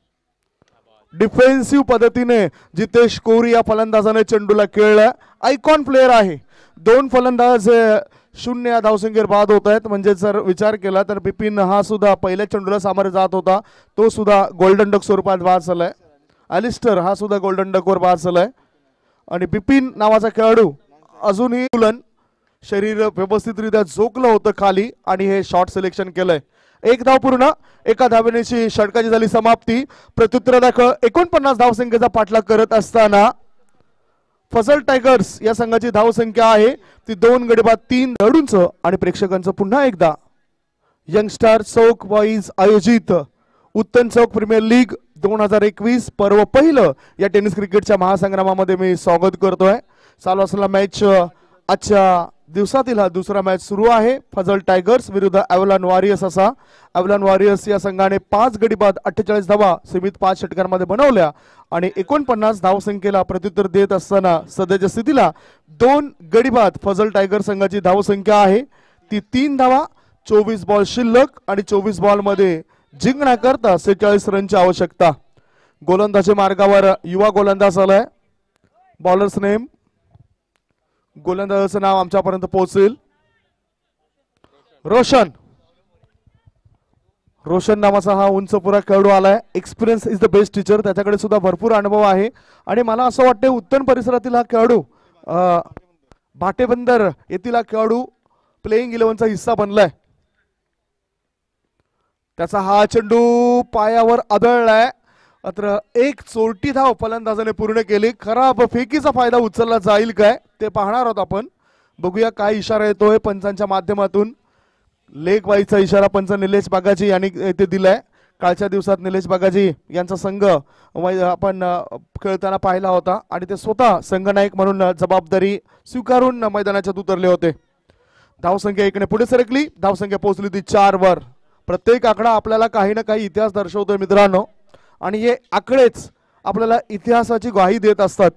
डिफेन्सिव्ह पद्धतीने जितेश कोहरी या फलंदाजाने चेंडूला खेळलाय. आयकॉन प्लेअर आहे. 2 फलंदाज 0 या धावसंख्येवर बाद होत आहेत. म्हणजे जर विचार केला तर बिपिन हा सुद्धा पहिल्या चेंडूला सामोरे जात होता, तो सुद्धा गोल्डन डक स्वरूपात बाद झालाय. अलिस्टर हा सुद्धा गोल्डन डकवर बाद झालाय. आणि बिपिन नावाचा खेळाडू अजूनही शरीर व्यवस्थितरित्या झोकलं होतं खाली आणि हे शॉट सिलेक्शन केलंय. 1 धाव पूर्ण, 1 धावेची षटकाची झाली समाप्ती. प्रत्युत्तरादाखल 49 धावसंख्येचा पाठलाग करत असताना फजल टायगर्स या संघाची धावसंख्या आहे ती 2 गडी बाद 3 खेळाडूंचं. आणि प्रेक्षकांचं पुन्हा एकदा यंगस्टार चौक बॉईज आयोजित उत्तम चौक प्रीमियर लीग 2021 पर्व पहिलं या टेनिस क्रिकेटच्या महासंग्रामामध्ये मी स्वागत करतोय. चालू असलेला मॅच आजच्या दिवसातील हा दुसरा मॅच सुरू आहे. फजल टायगर्स विरुद्ध अवलान वॉरियर्स असा. अवलान वॉरियर्स या संघाने 5 गडी बाद 48 धावा सीमित 5 षटकांमध्ये बनवल्या आणि 49 धावसंख्येला प्रत्युत्तर देत असताना सध्याच्या स्थितीला 2 गडी बाद फजल टायगर संघाची धावसंख्या आहे ती 3 धावा. 24 बॉल शिल्लक आणि 24 बॉल मध्ये जिंकण्याकरता 46 रनची आवश्यकता. गोलंदाजी मार्गावर युवा गोलंदाज आलाय. बॉलर्स नेम, गोलंदाजाचं नाव आमच्यापर्यंत पोहोचेल. रोशन नावाचा हा उंच पुरा खेळाडू आलाय. Experience is the best teacher. त्याच्याकडे सुद्धा भरपूर अनुभव आहे आणि मला असं वाटतं उत्तम परिसरातील हा खेळाडू भाटेबंदर येथील हा खेळाडू प्लेइंग 11चा हिस्सा बनलाय. त्याचा हा चेंडू पायावर आदळलाय. मात्र 1 चोरटी धाव फलंदाजाने पूर्ण केली. खराब फेकीचा फायदा उचलला जाईल काय ते पाहणार आहोत आपण. बघूया काय इशारा येतोय पंचांच्या माध्यमातून. लेग वाईचा इशारा पंच निलेश बागाजी यांनी येथे दिलाय. कालच्या दिवसात निलेश बागाजी यांचा संघ आपण खेळताना पाहिला होता आणि ते स्वतः संघनायक म्हणून जबाबदारी स्वीकारून मैदानाच्यात उतरले होते. धावसंख्या 1ने पुढे सरकली. धावसंख्या पोहोचली ती 4 वर. प्रत्येक आकडा आपल्याला काही ना काही इतिहास दर्शवतोय मित्रांनो आणि हे आकडेच आपल्याला इतिहासाची ग्वाही देत असतात.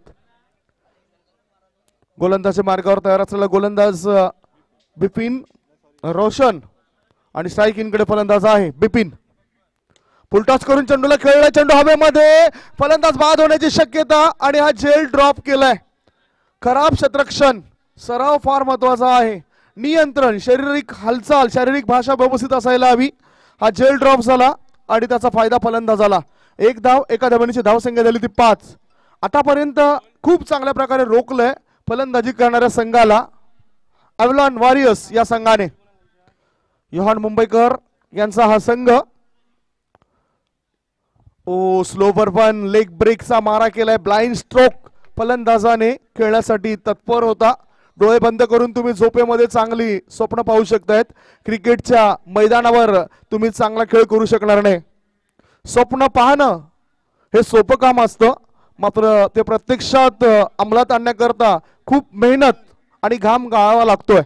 गोलंदाजी मार्गावर तयार असलेला गोलंदाज बिपिन रोशन आणि स्ट्राईक इनकडे फलंदाज आहे बिपिन. फुलटॉस करून चेंडूला खेळला. चेंडू हवेमध्ये, फलंदाज बाद होण्याची शक्यता आणि हा झेल ड्रॉप केलाय. खराब क्षेत्ररक्षण. सराव फार महत्वाचा आहे. नियंत्रण, शारीरिक हालचाल, शारीरिक भाषा व्यवस्थित असायला हवी. हा झेल ड्रॉप झाला आणि त्याचा फायदा फलंदाजाला. 1 धाव, 1 धावेची धावसंख्या झाली ती 5. आतापर्यंत खूप चांगल्या प्रकारे रोखलंय फलंदाजी करणाऱ्या संघाला अवलान वॉरियर्स या संघाने. योहान मुंबईकर यांचा हा संघ. स्लोवर पण लेग ब्रेकचा मारा केलाय. ब्लाइंड स्ट्रोक फलंदाजाने खेळण्यासाठी तत्पर होता. डोळे बंद करून तुम्ही झोपेमध्ये चांगली स्वप्न पाहू शकतायत. क्रिकेटच्या मैदानावर तुम्ही चांगला खेळ करू शकणार नाही. स्वप्न पाहणं हे सोपं काम असतं, मात्र ते प्रत्यक्षात अंमलात आणण्याकरता खूप मेहनत आणि घाम गाळावा लागतोय.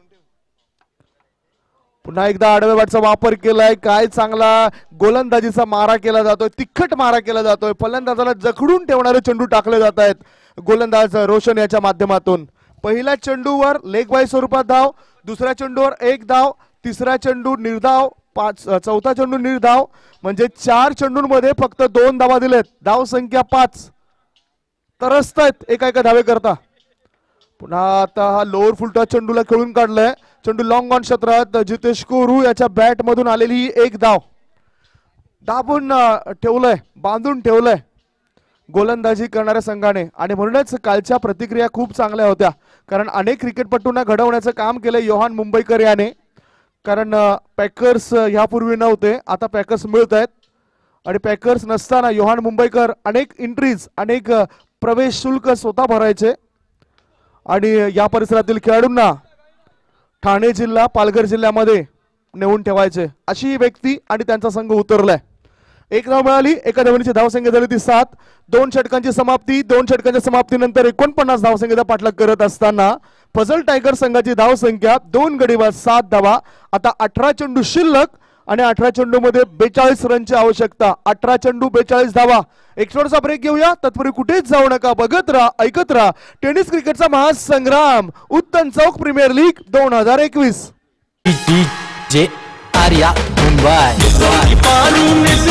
पुन्हा एकदा आडव्या बॅटचा वापर केलाय. काय चांगला गोलंदाजीचा मारा केला जातोय, तिखट मारा केला जातोय. फलंदाजाला जखडून ठेवणारे चेंडू टाकले जात आहेत गोलंदाज रोशन याच्या माध्यमातून. पहिल्या चेंडूवर लेग वाईज स्वरूपात धाव, दुसऱ्या चेंडूवर 1 धाव, तिसरा चेंडू निर्धाव, चौथा चेंडू निर्धाव. म्हणजे 4 चेंडूंमध्ये फक्त 2 धावा दिलेत. धाव संख्या 5. तरसतायत एका धावे करता. पुन्हा आता हा लोअर फुलटॉस चेंडूला खेळून काढलाय. चेंडू लॉंग ऑन क्षेत्रात जितेश कोहरू याच्या बॅट मधून आलेली 1 धाव. दाबून ठेवलंय, बांधून ठेवलंय गोलंदाजी करणाऱ्या संघाने. आणि म्हणूनच कालच्या प्रतिक्रिया खूप चांगल्या होत्या, कारण अनेक क्रिकेटपटूंना घडवण्याचं काम केलंय योहान मुंबईकर याने. कारण पॅकर्स यापूर्वी नव्हते, आता पॅकर्स मिळत आहेत. आणि पॅकर्स नसताना योहान मुंबईकर अनेक एंट्रीज, अनेक प्रवेश शुल्क स्वतः भरायचे आणि या परिसरातील खेळाडूंना ठाणे जिल्हा पालघर जिल्ह्यामध्ये नेऊन ठेवायचे अशी व्यक्ती आणि त्यांचा संघ उतरलाय. एक धाव मिळाली, एका धावणीची धावसंख्या झाली ती 7. 2 षटकांची समाप्ती. 2 षटकांच्या समाप्तीनंतर 49 धावसंख्येचा पाठलाग करत असताना फजल टायगर संघाची धावसंख्या 2 गडी बाद 7 धावा. आता 18 चेंडू शिल्लक आणि 18 चेंडू मध्ये 42 रनची आवश्यकता. 18 चेंडू 42 धावा. एक छोटासा ब्रेक घेऊया. तत्पूर्वी कुठेच जाऊ नका, बघत राहा, ऐकत राहा. टेनिस क्रिकेटचा महासंग्राम उत्तम चौक प्रीमियर लीग 2021. जे आर्या मुंबई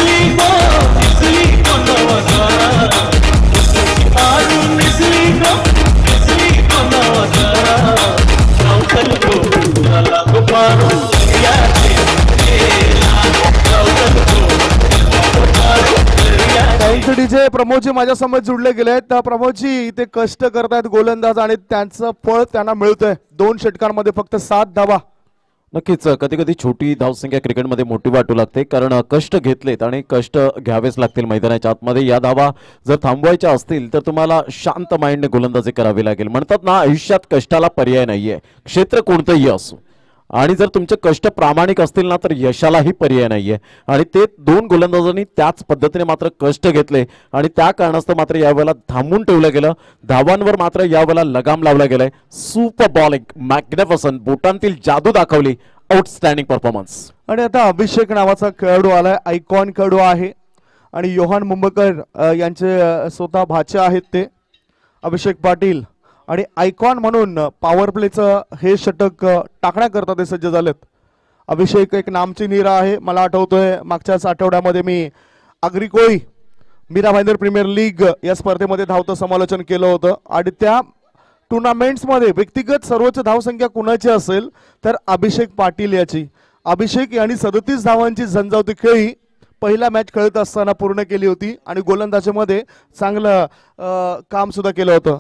डीजे प्रमोदजी माझ्यासमोर जुडले गेले आहेत. तर प्रमोदजी इथे कष्ट करतायत गोलंदाज आणि त्यांचं फळ त्यांना मिळतंय. 2 षटकांमध्ये फक्त 7 धावा. नक्कीच कधी कधी छोटी धावसंख्या क्रिकेटमध्ये मोठी वाटू लागते, कारण कष्ट घेतलेत आणि कष्ट घ्यावेच लागतील मैदानाच्या आतमध्ये. या धावा जर थांबवायच्या असतील तर तुम्हाला शांत माइंडने गोलंदाजी करावी लागेल. म्हणतात ना, आयुष्यात कष्टाला पर्याय नाहीये, क्षेत्र कोणतंही असो. आणि जर तुमचे कष्ट प्रामाणिक असतील ना तर यशालाही पर्याय नाहीये. आणि ते 2 गोलंदाजांनी त्याच पद्धतीने मात्र कष्ट घेतले आणि त्या कारणास्तव मात्र यावेळेला थांबून ठेवलं गेलं. धावांवर मात्र यावेळेला लगाम लावला गेलाय. सुपर बॉलिंग, मॅग्निफिसंट, बोटांतील जादू दाखवली, आउटस्टँडिंग परफॉर्मन्स. आणि आता अभिषेक नावाचा खेळाडू आलाय, आयकॉन खेळाडू आहे आणि योहान मुंबईकर यांचे स्वतः भाचे आहेत ते अभिषेक पाटील. आणि आयकॉन म्हणून पॉवर प्लेचं हे षटक टाकण्याकरता ते सज्ज झालेत. अभिषेक एक नामची नीरा आहे. मला आठवतोय मागच्याच आठवड्यामध्ये मी आगरी कोळी मीरा भाईंदर प्रीमियर लीग या स्पर्धेमध्ये धावतं समालोचन केलं होतं. आणि त्या टुर्नामेंट्समध्ये व्यक्तिगत सर्वोच्च धावसंख्या कुणाची असेल तर अभिषेक पाटील याची. अभिषेक यांनी 37 धावांची झंझावती खेळी पहिला मॅच खेळत असताना पूर्ण केली होती आणि गोलंदाजीमध्ये चांगलं काम सुद्धा केलं होतं.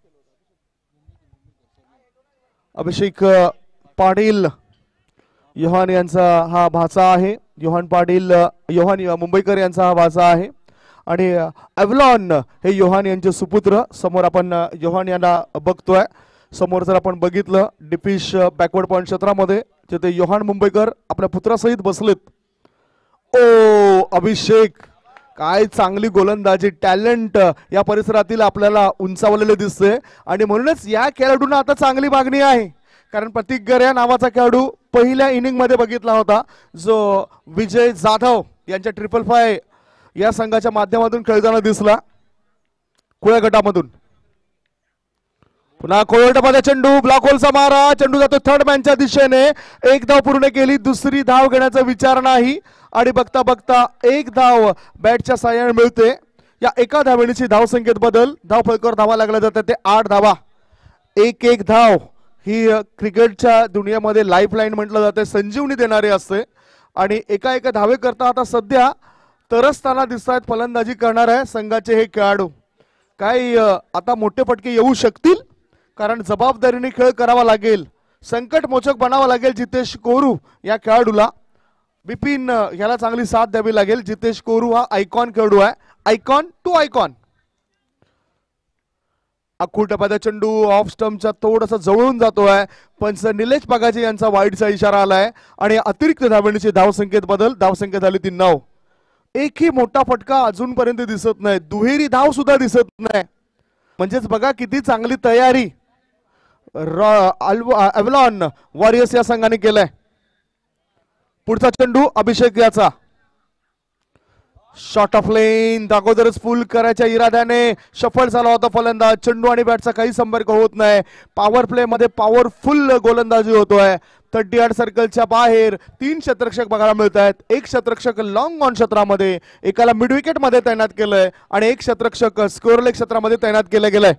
अभिषेक पाटील योहान यांचा हा भाचा आहे. योहान पाटील, योहान मुंबईकर यांचा हा भाचा आहे. आणि एव्हलॉन हे योहान यांचे सुपुत्र. समोर आपण योहान यांना बघतोय. समोर जर आपण बघितलं डिपिश बॅकवर्ड पॉइंट क्षेत्रामध्ये तिथे योहान मुंबईकर आपल्या पुत्रासहित बसलेत. ओ अभिषेक, काय चांगली गोलंदाजी, टॅलेंट या परिसरातील आपल्याला उंचावलेले दिसते. आणि म्हणूनच या खेळाडूंना आता चांगली मागणी आहे, कारण प्रतीक गऱ्या नावाचा खेळाडू पहिल्या इनिंग मध्ये बघितला होता जो विजय जाधव यांच्या 555 या संघाच्या माध्यमातून खेळताना दिसला कुळ्या गटामधून. पुन्हा कोलटमध्ये चेंडू, ब्लॉक होलचा मारा, चेंडू जातो थर्ड मॅनच्या दिशेने. 1 धाव पूर्ण केली, दुसरी धाव घेण्याचा विचार नाही आणि बघता बघता 1 धाव बॅटच्या साह्याने मिळते. या एका धावेची धावसंख्येत बदल, धाव फलकावर धावा लागल्या जातात ते 8 धावा. 1-1 धाव ही क्रिकेटच्या दुनियेमध्ये लाईफ लाईन म्हटलं जाते, संजीवनी देणारी असते. आणि एका एका धावे करता आता सध्या तरसताना दिसत आहेत फलंदाजी करणार आहे संघाचे हे खेळाडू. काही आता मोठे फटके येऊ शकतील, कारण जबाबदारीने खेळ करावा लागेल, संकट मोचक बनावा लागेल जितेश कोरू या खेळाडूला. बिपिन याला चांगली साथ द्यावी लागेल. जितेश कोरू हा आयकॉन खेळाडू आहे, आयकॉन टू आयकॉन. अख्खू टप्प्याचा चेंडू ऑफ स्टंपच्या थोडासा जवळून जातोय. पंच निलेश बागाजी यांचा वाईडचा इशारा आलाय आणि अतिरिक्त धावेची धावसंख्येत बदल, धावसंख्या झाली ती 9. एकही मोठा फटका अजूनपर्यंत दिसत नाही, दुहेरी धाव सुद्धा दिसत नाही. म्हणजेच बघा किती चांगली तयारी एव्हलॉन वॉरियर्स या संघाने केलाय. पुढचा चेंडू अभिषेक याचा, शॉट ऑफ लेन अगोदरच फुल करायच्या इराद्याने शफल झाला होता फलंदाज. चेंडू आणि बॅटचा काही संपर्क होत नाही. पॉवर प्ले मध्ये पॉवरफुल गोलंदाजी होतोय. 30 यार्ड सर्कलच्या बाहेर 3 क्षेत्ररक्षक बघायला मिळत आहेत. 1 क्षेत्ररक्षक लॉंग ऑन क्षेत्रामध्ये, एकाला मिड विकेट मध्ये तैनात केलंय आणि 1 क्षेत्ररक्षक स्कोअर लेग क्षेत्रामध्ये तैनात केले गेलाय.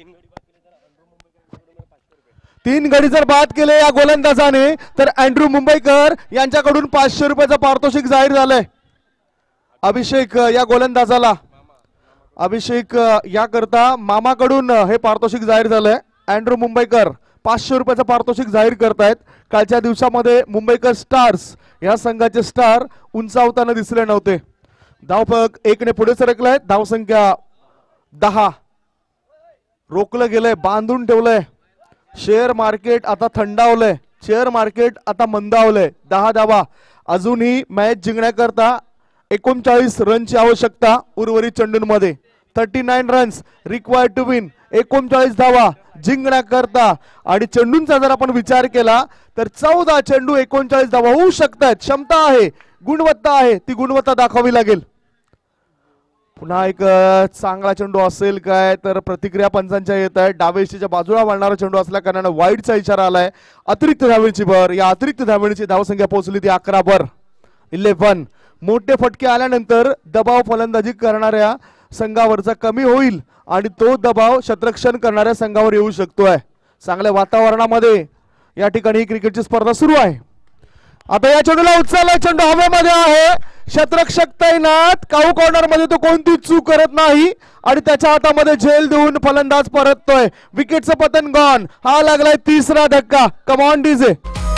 3 गडी जर बाद केले या गोलंदाजाने तर अँड्रू मुंबईकर यांच्याकडून 500 रुपयाचं पारितोषिक जाहीर झालंय. अभिषेक या गोलंदाजाला, अभिषेक याकरता मामाकडून हे पारितोषिक जाहीर झालंय. अँड्रू मुंबईकर 500 रुपयाचं पारितोषिक जाहीर करतायत. कालच्या दिवसामध्ये मुंबईकर स्टार्स या संघाचे स्टार उंचावताना दिसले नव्हते. धावफलक 1 ने पुढे सरकलाय. धावसंख्या 10. रोखलं गेलंय, बांधून ठेवलंय शेअर मार्केट आता थंडावलंय, शेअर मार्केट आता मंदावलंय. 10 धावा अजूनही मॅच जिंकण्याकरता 39 रनची आवश्यकता उर्वरित चेंडूंमध्ये. 39 रन्स रिक्वायर्ड टू विन. 39 धावा जिंकण्याकरता. आणि चेंडूंचा जर आपण विचार केला तर 14 चेंडू 39 धावा होऊ शकतात. क्षमता आहे, गुणवत्ता आहे, ती गुणवत्ता दाखवावी लागेल. पुन्हा एक चांगला चेंडू असेल काय तर प्रतिक्रिया पंचांच्या येत आहे. डावेशीच्या बाजूला वळणारा चेंडू असल्या कारणाने वाईडचा इशारा आलाय. अतिरिक्त धावेची भर. या अतिरिक्त धावेची धावसंख्या पोहोचली ती 11 वर 11. मोठे फटके आल्यानंतर दबाव फलंदाजी करणाऱ्या संघावरचा कमी होईल आणि तो दबाव क्षेत्ररक्षण करणाऱ्या संघावर येऊ शकतोय. चांगल्या वातावरणामध्ये या ठिकाणी क्रिकेटची स्पर्धा सुरू आहे. आता या चेंडूला उचलला, चेंडू हवेमध्ये आहे. क्षेत्ररक्षक तैनात. काऊ कॉर्नर मध्ये तो कोणती चूक करत नाही आणि त्याच्या हातामध्ये झेल देऊन फलंदाज परततोय. विकेटचं पतन गॉन. हा लागलाय तिसरा धक्का. Come on DJ.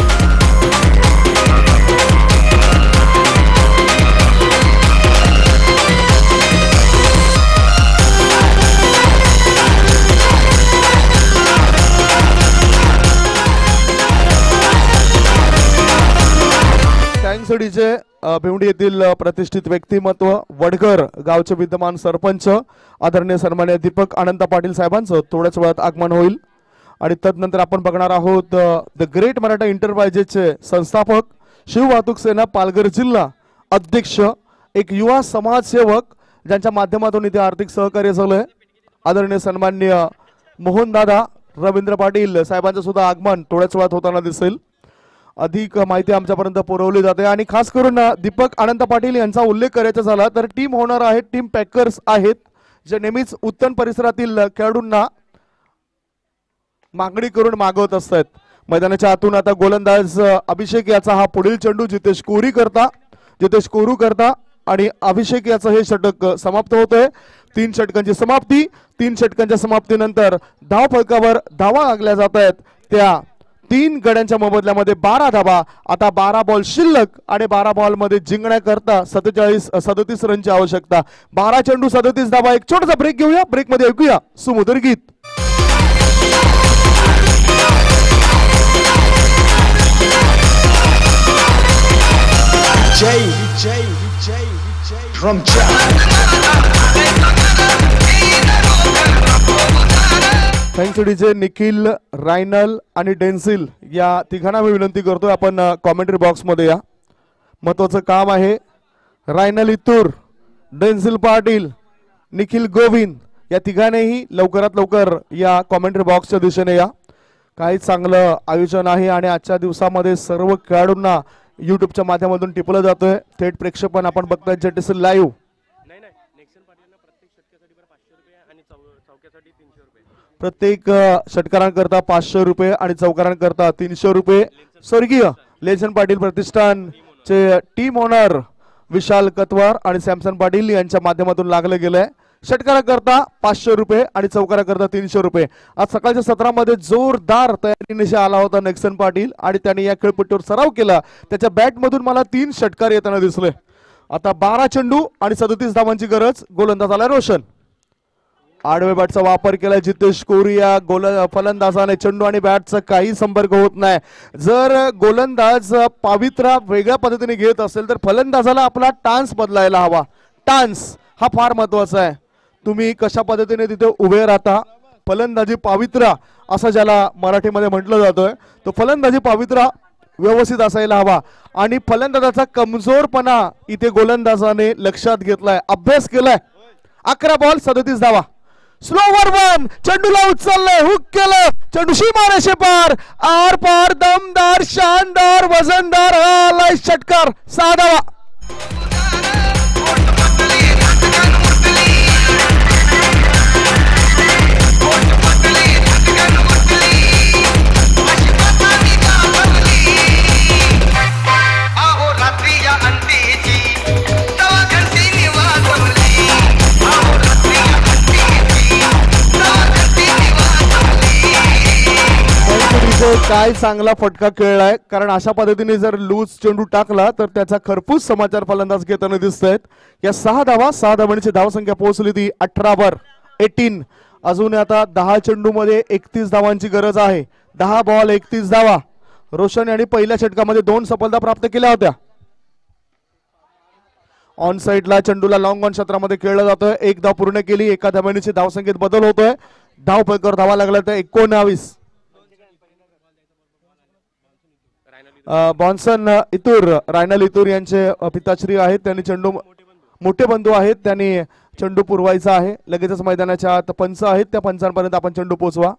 टँकसडीचे भिवंडी येथील प्रतिष्ठित व्यक्तिमत्व वडघर गावचे विद्यमान सरपंच आदरणीय सन्माननीय दीपक अनंत पाटील साहेबांचं थोड्याच वेळात आगमन होईल. आणि तदनंतर आपण बघणार आहोत द ग्रेट मराठा एंटरप्राइजेसचे संस्थापक, शिव वाहतूक सेना पालघर जिल्हा अध्यक्ष, एक युवा समाजसेवक ज्यांच्या माध्यमातून इथे आर्थिक सहकार्य झालंय, आदरणीय सन्माननीय मोहनदादा रवींद्र पाटील साहेबांचं सुद्धा आगमन थोड्याच वेळात होताना दिसेल. अधिक माहिती आमच्यापर्यंत पुरवली जाते. आणि खास करून दीपक अनंत पाटील यांचा उल्लेख करायचा झाला तर टीम ओनर आहेत, टीम पॅकर्स आहेत, जे नेहमीच उत्तम परिसरातील खेळाडूंना मागणी करून मागवत असतात. मैदानाच्या आतून आता गोलंदाज अभिषेक याचा हा पुढील चेंडू जितेश कोरू करता आणि अभिषेक याचं हे षटक समाप्त होतोय. 3 षटकांची समाप्ती. 3 षटकांच्या समाप्तीनंतर धाव फलकावर धावा लागल्या जात आहेत. त्या 3 गड्यांच्या मोबदल्यामध्ये 12 धावा. आता 12 बॉल शिल्लक आणि 12 बॉल मध्ये जिंकण्याकरता 37 रनची आवश्यकता. 12 चेंडू 37 धावा. एक छोटासा ब्रेक घेऊया. ब्रेक मध्ये ऐकूया सुमधुर गीत. जय जय जय जय थँक्स निखिल, रायनल आणि डेन्सिल या तिघांना मी विनंती करतोय आपण कॉमेंट्री बॉक्स मध्ये या. महत्वाचं काम आहे. रायनल इतूर, डेन्सिल पाटील, निखिल गोविंद या तिघांनीही लवकरात लवकर या कॉमेंट्री बॉक्सच्या दिशेने या. काही चांगलं आयोजन आहे आणि आजच्या दिवसामध्ये सर्व खेळाडूंना युट्यूबच्या माध्यमातून टिपलं जातोय. थेट प्रेक्षेपण आपण बघताय जेटीसी लाईव्ह. प्रत्येक षटकारांकरता 500 रुपये आणि चौकारांकरता 300 रुपये. स्वर्गीय लेझन पाटील प्रतिष्ठान चे टीम ओनर विशाल कतवार आणि सॅमसन पाटील यांच्या माध्यमातून लागलं गेलंय. षटकारांकरता 500 रुपये आणि चौकारांकरता 300 रुपये. आज सकाळच्या सत्रामध्ये जोरदार तयारीनिशी आला होता नेक्सन पाटील आणि त्यांनी या खेळपट्टीवर सराव केला. त्याच्या बॅट मधून मला 3 षटकार येताना दिसले. आता 12 चेंडू आणि 37 धावांची गरज. गोलंदाज आला रोशन. आडवे बॅटचा वापर केला जितेश कोरिया. फलंदाजाने चेंडू आणि बॅटचा काही संपर्क होत नाही. जर गोलंदाज पावित्रा वेगळ्या पद्धतीने घेत असेल तर फलंदाजाला आपला टान्स बदलायला हवा. टान्स हा फार महत्वाचा आहे. तुम्ही कशा पद्धतीने तिथे उभे राहता. फलंदाजी पावित्रा असं ज्याला मराठीमध्ये म्हटलं जातोय तो फलंदाजी पावित्रा व्यवस्थित असायला हवा. आणि फलंदाजाचा कमजोरपणा इथे गोलंदाजाने लक्षात घेतलाय, अभ्यास केलाय. 11 बॉल 37 धावा. स्लोवर 1 चेंडूला उचललंय, हुक केलं, चेंडू सीमारेषे पार, आर पार, दमदार, शानदार, वजनदार आलाय षटकार. 6 धावा. काय चांगला फटका खेळलाय, कारण अशा पद्धतीने जर लूज चेंडू टाकला तर त्याचा खरपूस समाचार फलंदाज घेताना दिसत आहेत. या 6 धावा, 6 धावांची धावसंख्या पोहोचली ती 18 वर 18. अजून आता 10 चेंडूमध्ये 31 धावांची गरज आहे. 10 बॉल 31 धावा. रोशन यांनी पहिल्या षटकामध्ये 2 सफलता प्राप्त केल्या होत्या. ऑन साइडला चेंडूला लॉंग ऑन क्षेत्रामध्ये खेळलं जातोय. 1 धाव पूर्ण केली. एका धावेची धावसंख्येत बदल होतोय. धाव फलकावर धावा लागला तर 19. बॉन्सन इतूर, रायनल इतूर यांचे पिताश्री आहेत. त्यांनी चेंडू मोठे बंधू आहेत, त्यांनी चेंडू पुरवायचा आहे. लगेचच मैदानाच्या आत पंच आहेत, त्या पंचांपर्यंत आपण चेंडू पोहोचवा.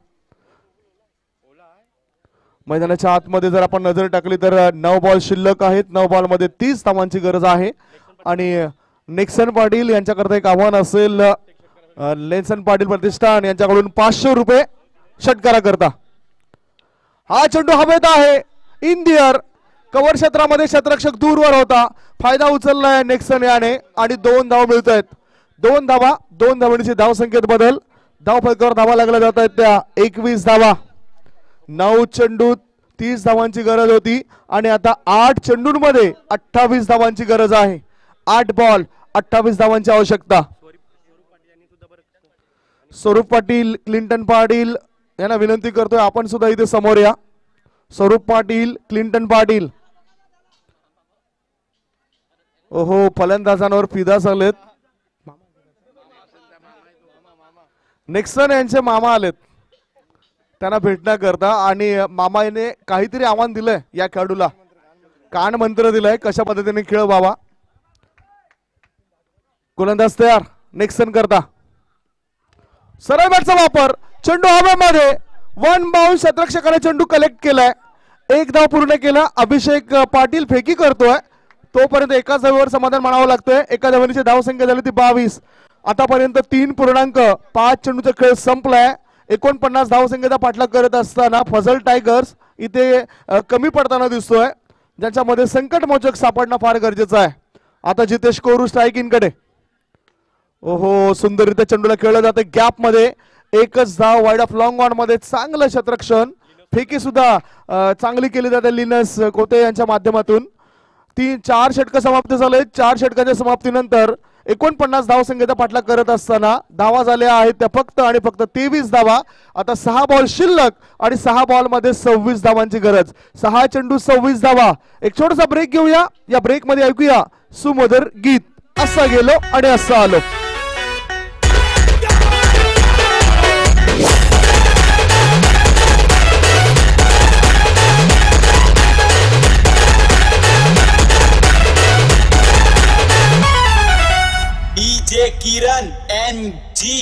मैदानाच्या आतमध्ये जर आपण नजर टाकली तर 9 बॉल शिल्लक आहेत. 9 बॉल मध्ये 30 धावांची गरज आहे. आणि नेक्सन पाटील यांच्याकरता एक आव्हान असेल. लेन्सन पाटील प्रतिष्ठान यांच्याकडून 500 रुपये षटकारा करता. हा चेंडू हवेत आहे. In the air. कव्हर क्षेत्रामध्ये क्षेत्ररक्षक दूरवर होता. फायदा उचललाय नेक्सन याने आणि 2 धावा मिळत आहेत. 2 धावा, 2 धावांची धावसंख्येत बदल. धाव फलकावर धावा लागल्या जात आहेत त्या 21 धावा. 9 चेंडूत 30 धावांची गरज होती आणि आता 8 चेंडूंमध्ये 28 धावांची गरज आहे. 8 बॉल 28 धावांची आवश्यकता. स्वरूप पाटील, क्लिंटन पाटील यांना विनंती करतोय आपण सुद्धा इथे समोर या. स्वरूप पाटील, क्लिंटन पाटील. ओहो, फलंदाजांवर फिदा झालेत. नेक्सन यांचे मामा आलेत त्यांना भेटण्याकरता आणि मामाने काहीतरी आव्हान दिलंय या खेळाडूला. कान मंत्र दिलाय कशा पद्धतीने खेळ बाबा. गोलंदाज तयार नेक्सन करता. सरळ बॅटचा वापर. चेंडू हवेमध्ये. 1 बाउंस. क्षेत्ररक्षकाने चेंडू कलेक्ट केलाय. 1 धाव पूर्ण केला. अभिषेक पाटील फेकी करतोय. तोपर्यंत एकाच धावेवर समाधान मानावं लागतंय. एका धावेची धावसंख्या झाली ती 22. आतापर्यंत 3.5 चेंडूचा खेळ संपलाय. 49 धावसंख्येचा पाठलाग करत असताना फझल टायगर्स इथे कमी पडताना दिसतोय, ज्यांच्यामध्ये संकटमोचक सापडणं फार गरजेचं आहे. आता जितेश कोरू स्ट्रायकिंग कडे. ओहो, सुंदररित्या चेंडूला खेळलं जातं गॅप मध्ये. 1च धाव. वाईड ऑफ लॉंग ऑन मध्ये चांगलं क्षेत्ररक्षण. फेकी सुद्धा चांगली केली जाते लिनस कोते यांच्या माध्यमातून. 4 षटक समाप्त झाले. 4 षटकांच्या समाप्तीनंतर 49 धावसंख्येचा पाठलाग करत असताना धावा झाल्या आहेत त्या फक्त आणि फक्त 23 धावा. आता 6 बॉल शिल्लक आणि 6 बॉल मध्ये 26 धावांची गरज. 6 चेंडू 26 धावा. एक छोटासा ब्रेक घेऊया. या ब्रेक मध्ये ऐकूया सुमधुर गीत. असं गेलो आणि असं आलो. DJ Kiran NG.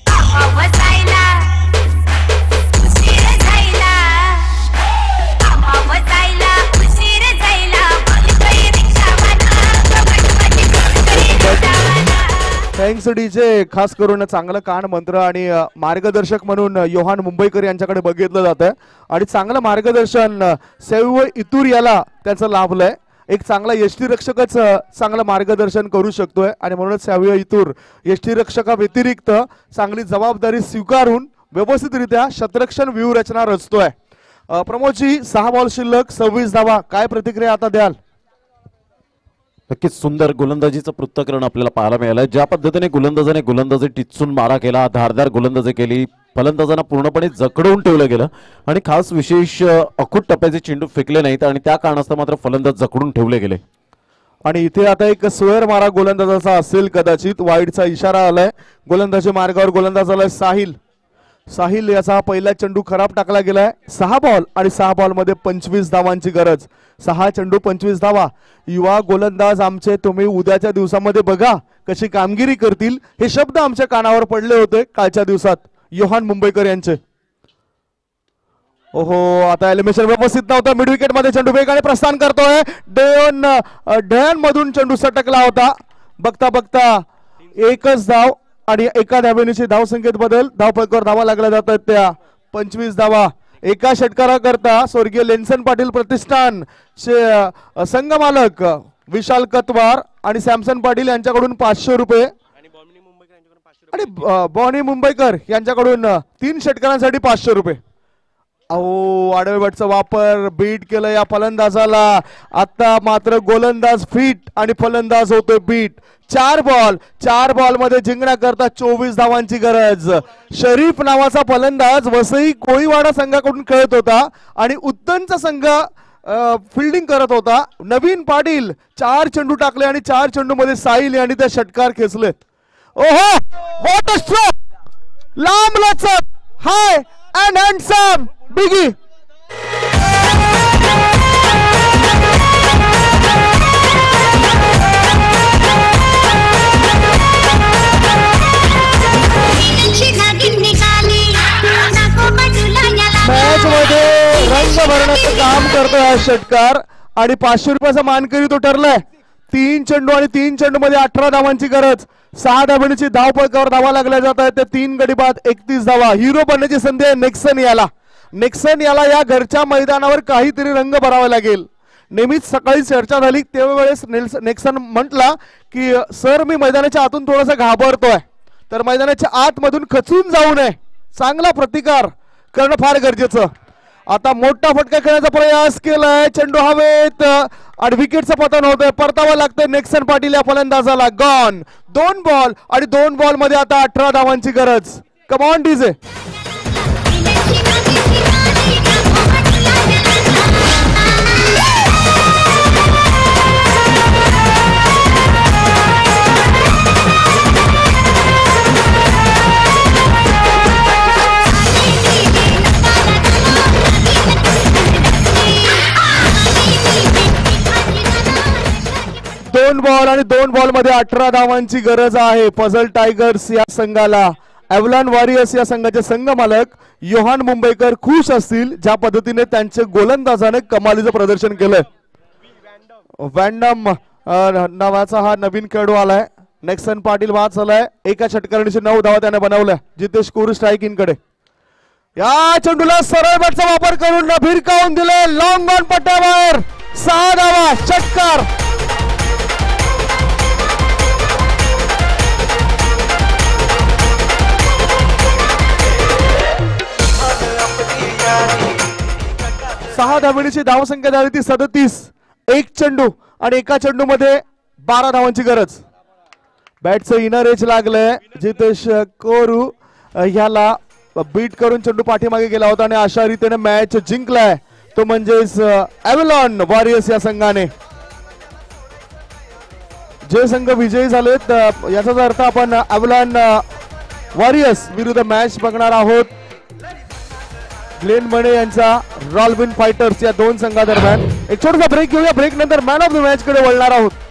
Thanks DJ. खास करून चांगलं कान मंत्र आणि मार्गदर्शक म्हणून योहान मुंबईकर यांच्याकडे बघितलं जातं आणि चांगलं मार्गदर्शन सैव इतूर याला त्याचं लाभलंय. एक चांगला यष्टीरक्षकच चांगलं मार्गदर्शन करू शकतोय आणि म्हणूनच सैव इतूर यष्टीरक्षका व्यतिरिक्त चांगली जबाबदारी स्वीकारून व्यवस्थितरित्या क्षेत्ररक्षण व्यूहरचना रचतोय. प्रमोदजी, 6 बॉल शिल्लक 26 धावा. काय प्रतिक्रिया आता द्याल? नक्कीच सुंदर गोलंदाजीचं पृथक्करण आपल्याला पाहायला मिळालं. ज्या पद्धतीने गोलंदाजाने गोलंदाजी टिचून मारा केला, धारदार गोलंदाजी केली, फलंदाजांना पूर्णपणे जखडवून ठेवलं गेलं आणि खास विशेष अखूट टप्प्याचे चेंडू फेकले नाहीत आणि त्या कारणास्तव मात्र फलंदाज जखडून ठेवले गेले. आणि इथे आता एक स्वेअर मारा गोलंदाजाचा असेल कदाचित. वाईडचा इशारा आलाय. गोलंदाजी मार्गावर गोलंदाज आलाय साहिल. साहिल याचा पहिला चेंडू खराब टाकला गेलाय. 6 बॉल आणि 6 बॉल मध्ये 25 धावांची गरज. 6 चेंडू 25 धावा. युवा गोलंदाज आमचे तुम्ही उद्याच्या दिवसामध्ये बघा कशी कामगिरी करतील, हे शब्द आमच्या कानावर पडले होते कालच्या दिवसात योहान मुंबईकर यांचे. ओहो, आता एलिमिनेशन व्यवस्थित नव्हतं. मिड विकेट मध्ये चेंडू वेगाने प्रस्थान करतोय. डयन मधून चेंडू सटकला होता. बघता बघता 1च धाव आणि एका धावेची धावसंख्येत बदल. धावफलकावर धावा लागल्या जातात त्या 25 धावा. एका षटकारा करता स्वर्गीय लेन्सन पाटील प्रतिष्ठान संघ मालक विशाल कतवार आणि सॅमसन पाटील यांच्याकडून 500 रुपये आणि बॉनी मुंबईकर यांच्याकडून 3 षटकारांसाठी 500 रुपये. अहो, आडव्या बॅटचा वापर. बीट केलं या फलंदाजाला. आता मात्र गोलंदाज फिट आणि फलंदाज होतोय बीट. 4 बॉल मध्ये जिंकण्याकरता 24 धावांची गरज. शरीफ नावाचा फलंदाज वसई कोळीवाडा संघाकडून खेळत होता आणि उत्तनचा संघ फिल्डिंग करत होता. नवीन पाटील 4 चेंडू टाकले आणि 4 चेंडू मध्ये साहिल यांनी ते षटकार खेचलेत. ओहो, व्हॉट अ स्ट्रोक! लांब लचक, high and handsome biggie. Match मध्ये रंग भरण्याचं काम करतो हा षटकार आणि 500 रुपयाचा मानकरी तो ठरलाय. 3 चेंडू आणि 3 चेंडू मध्ये 18 धावांची गरज. 6 धावांची धावपळकावर धावा लागल्या जात आहेत. 3 गडी बाद 31 धावा. हिरो बनण्याची संधी आहे नेक्सन याला. नेक्सन याला या घरच्या मैदानावर काहीतरी रंग भरावा लागेल. नेहमीच सकाळी चर्चा झाली त्यावेळेस नेक्सन म्हटला की सर मी मैदानाच्या आतून थोडासा घाबरतोय, तर मैदानाच्या आतमधून खचून जाऊ नये, चांगला प्रतिकार करणं फार गरजेचं. आता मोठा फटका खेळण्याचा प्रयास केलाय. चेंडू हवेत आणि विकेटचं पतन होतंय. परतावं लागतंय नेक्सन पाटील या फलंदाजाला. गॉन. 2 बॉल आणि 2 बॉल मध्ये आता 18 धावांची गरज. Come on DJ. दोन बॉल आणि 2 बॉल मध्ये 18 धावांची गरज आहे पझल टायगर्स या संघाला. एव्हलॉन वॉरियर्स या संघाचे संघ मालक योहान मुंबईकर खुश असतील ज्या पद्धतीने त्यांचे गोलंदाजाने कमालीचं प्रदर्शन केलंय. वॅन्डम नावाचा हा नवीन खेळाडू आलाय. नेक्सन पाटील बाद झालाय. एका षटकाराने 9 धावा त्याने बनवल्या. जितेश कोर स्ट्रायकिंग कडे. या चेंडूला सरळ बॅटचा वापर करून भिरकावून दिले. लॉंग ऑन पट्ट्यावर 6 धावा. षटकार. सहा धावेची धावसंख्या झाली ती 37. 1 चेंडू आणि एका चेंडू मध्ये 12 धावांची गरज. बॅटचं इनर एज लागलंय. जितेश कोरू ह्याला बीट करून चेंडू पाठीमागे गेला होता आणि अशा रीतीने मॅच जिंकलाय तो म्हणजेच एव्हलॉन वॉरियर्स या संघाने. जे संघ विजयी झालेत याचाच अर्थ आपण एव्हलॉन वॉरियर्स विरुद्ध मॅच बघणार आहोत. ग्लेन मणे यांचा रॉल्विन फायटर्स या 2 संघादरम्यान. एक छोटासा ब्रेक घेऊया. ब्रेक नंतर मॅन ऑफ द मॅच कडे वळणार आहोत.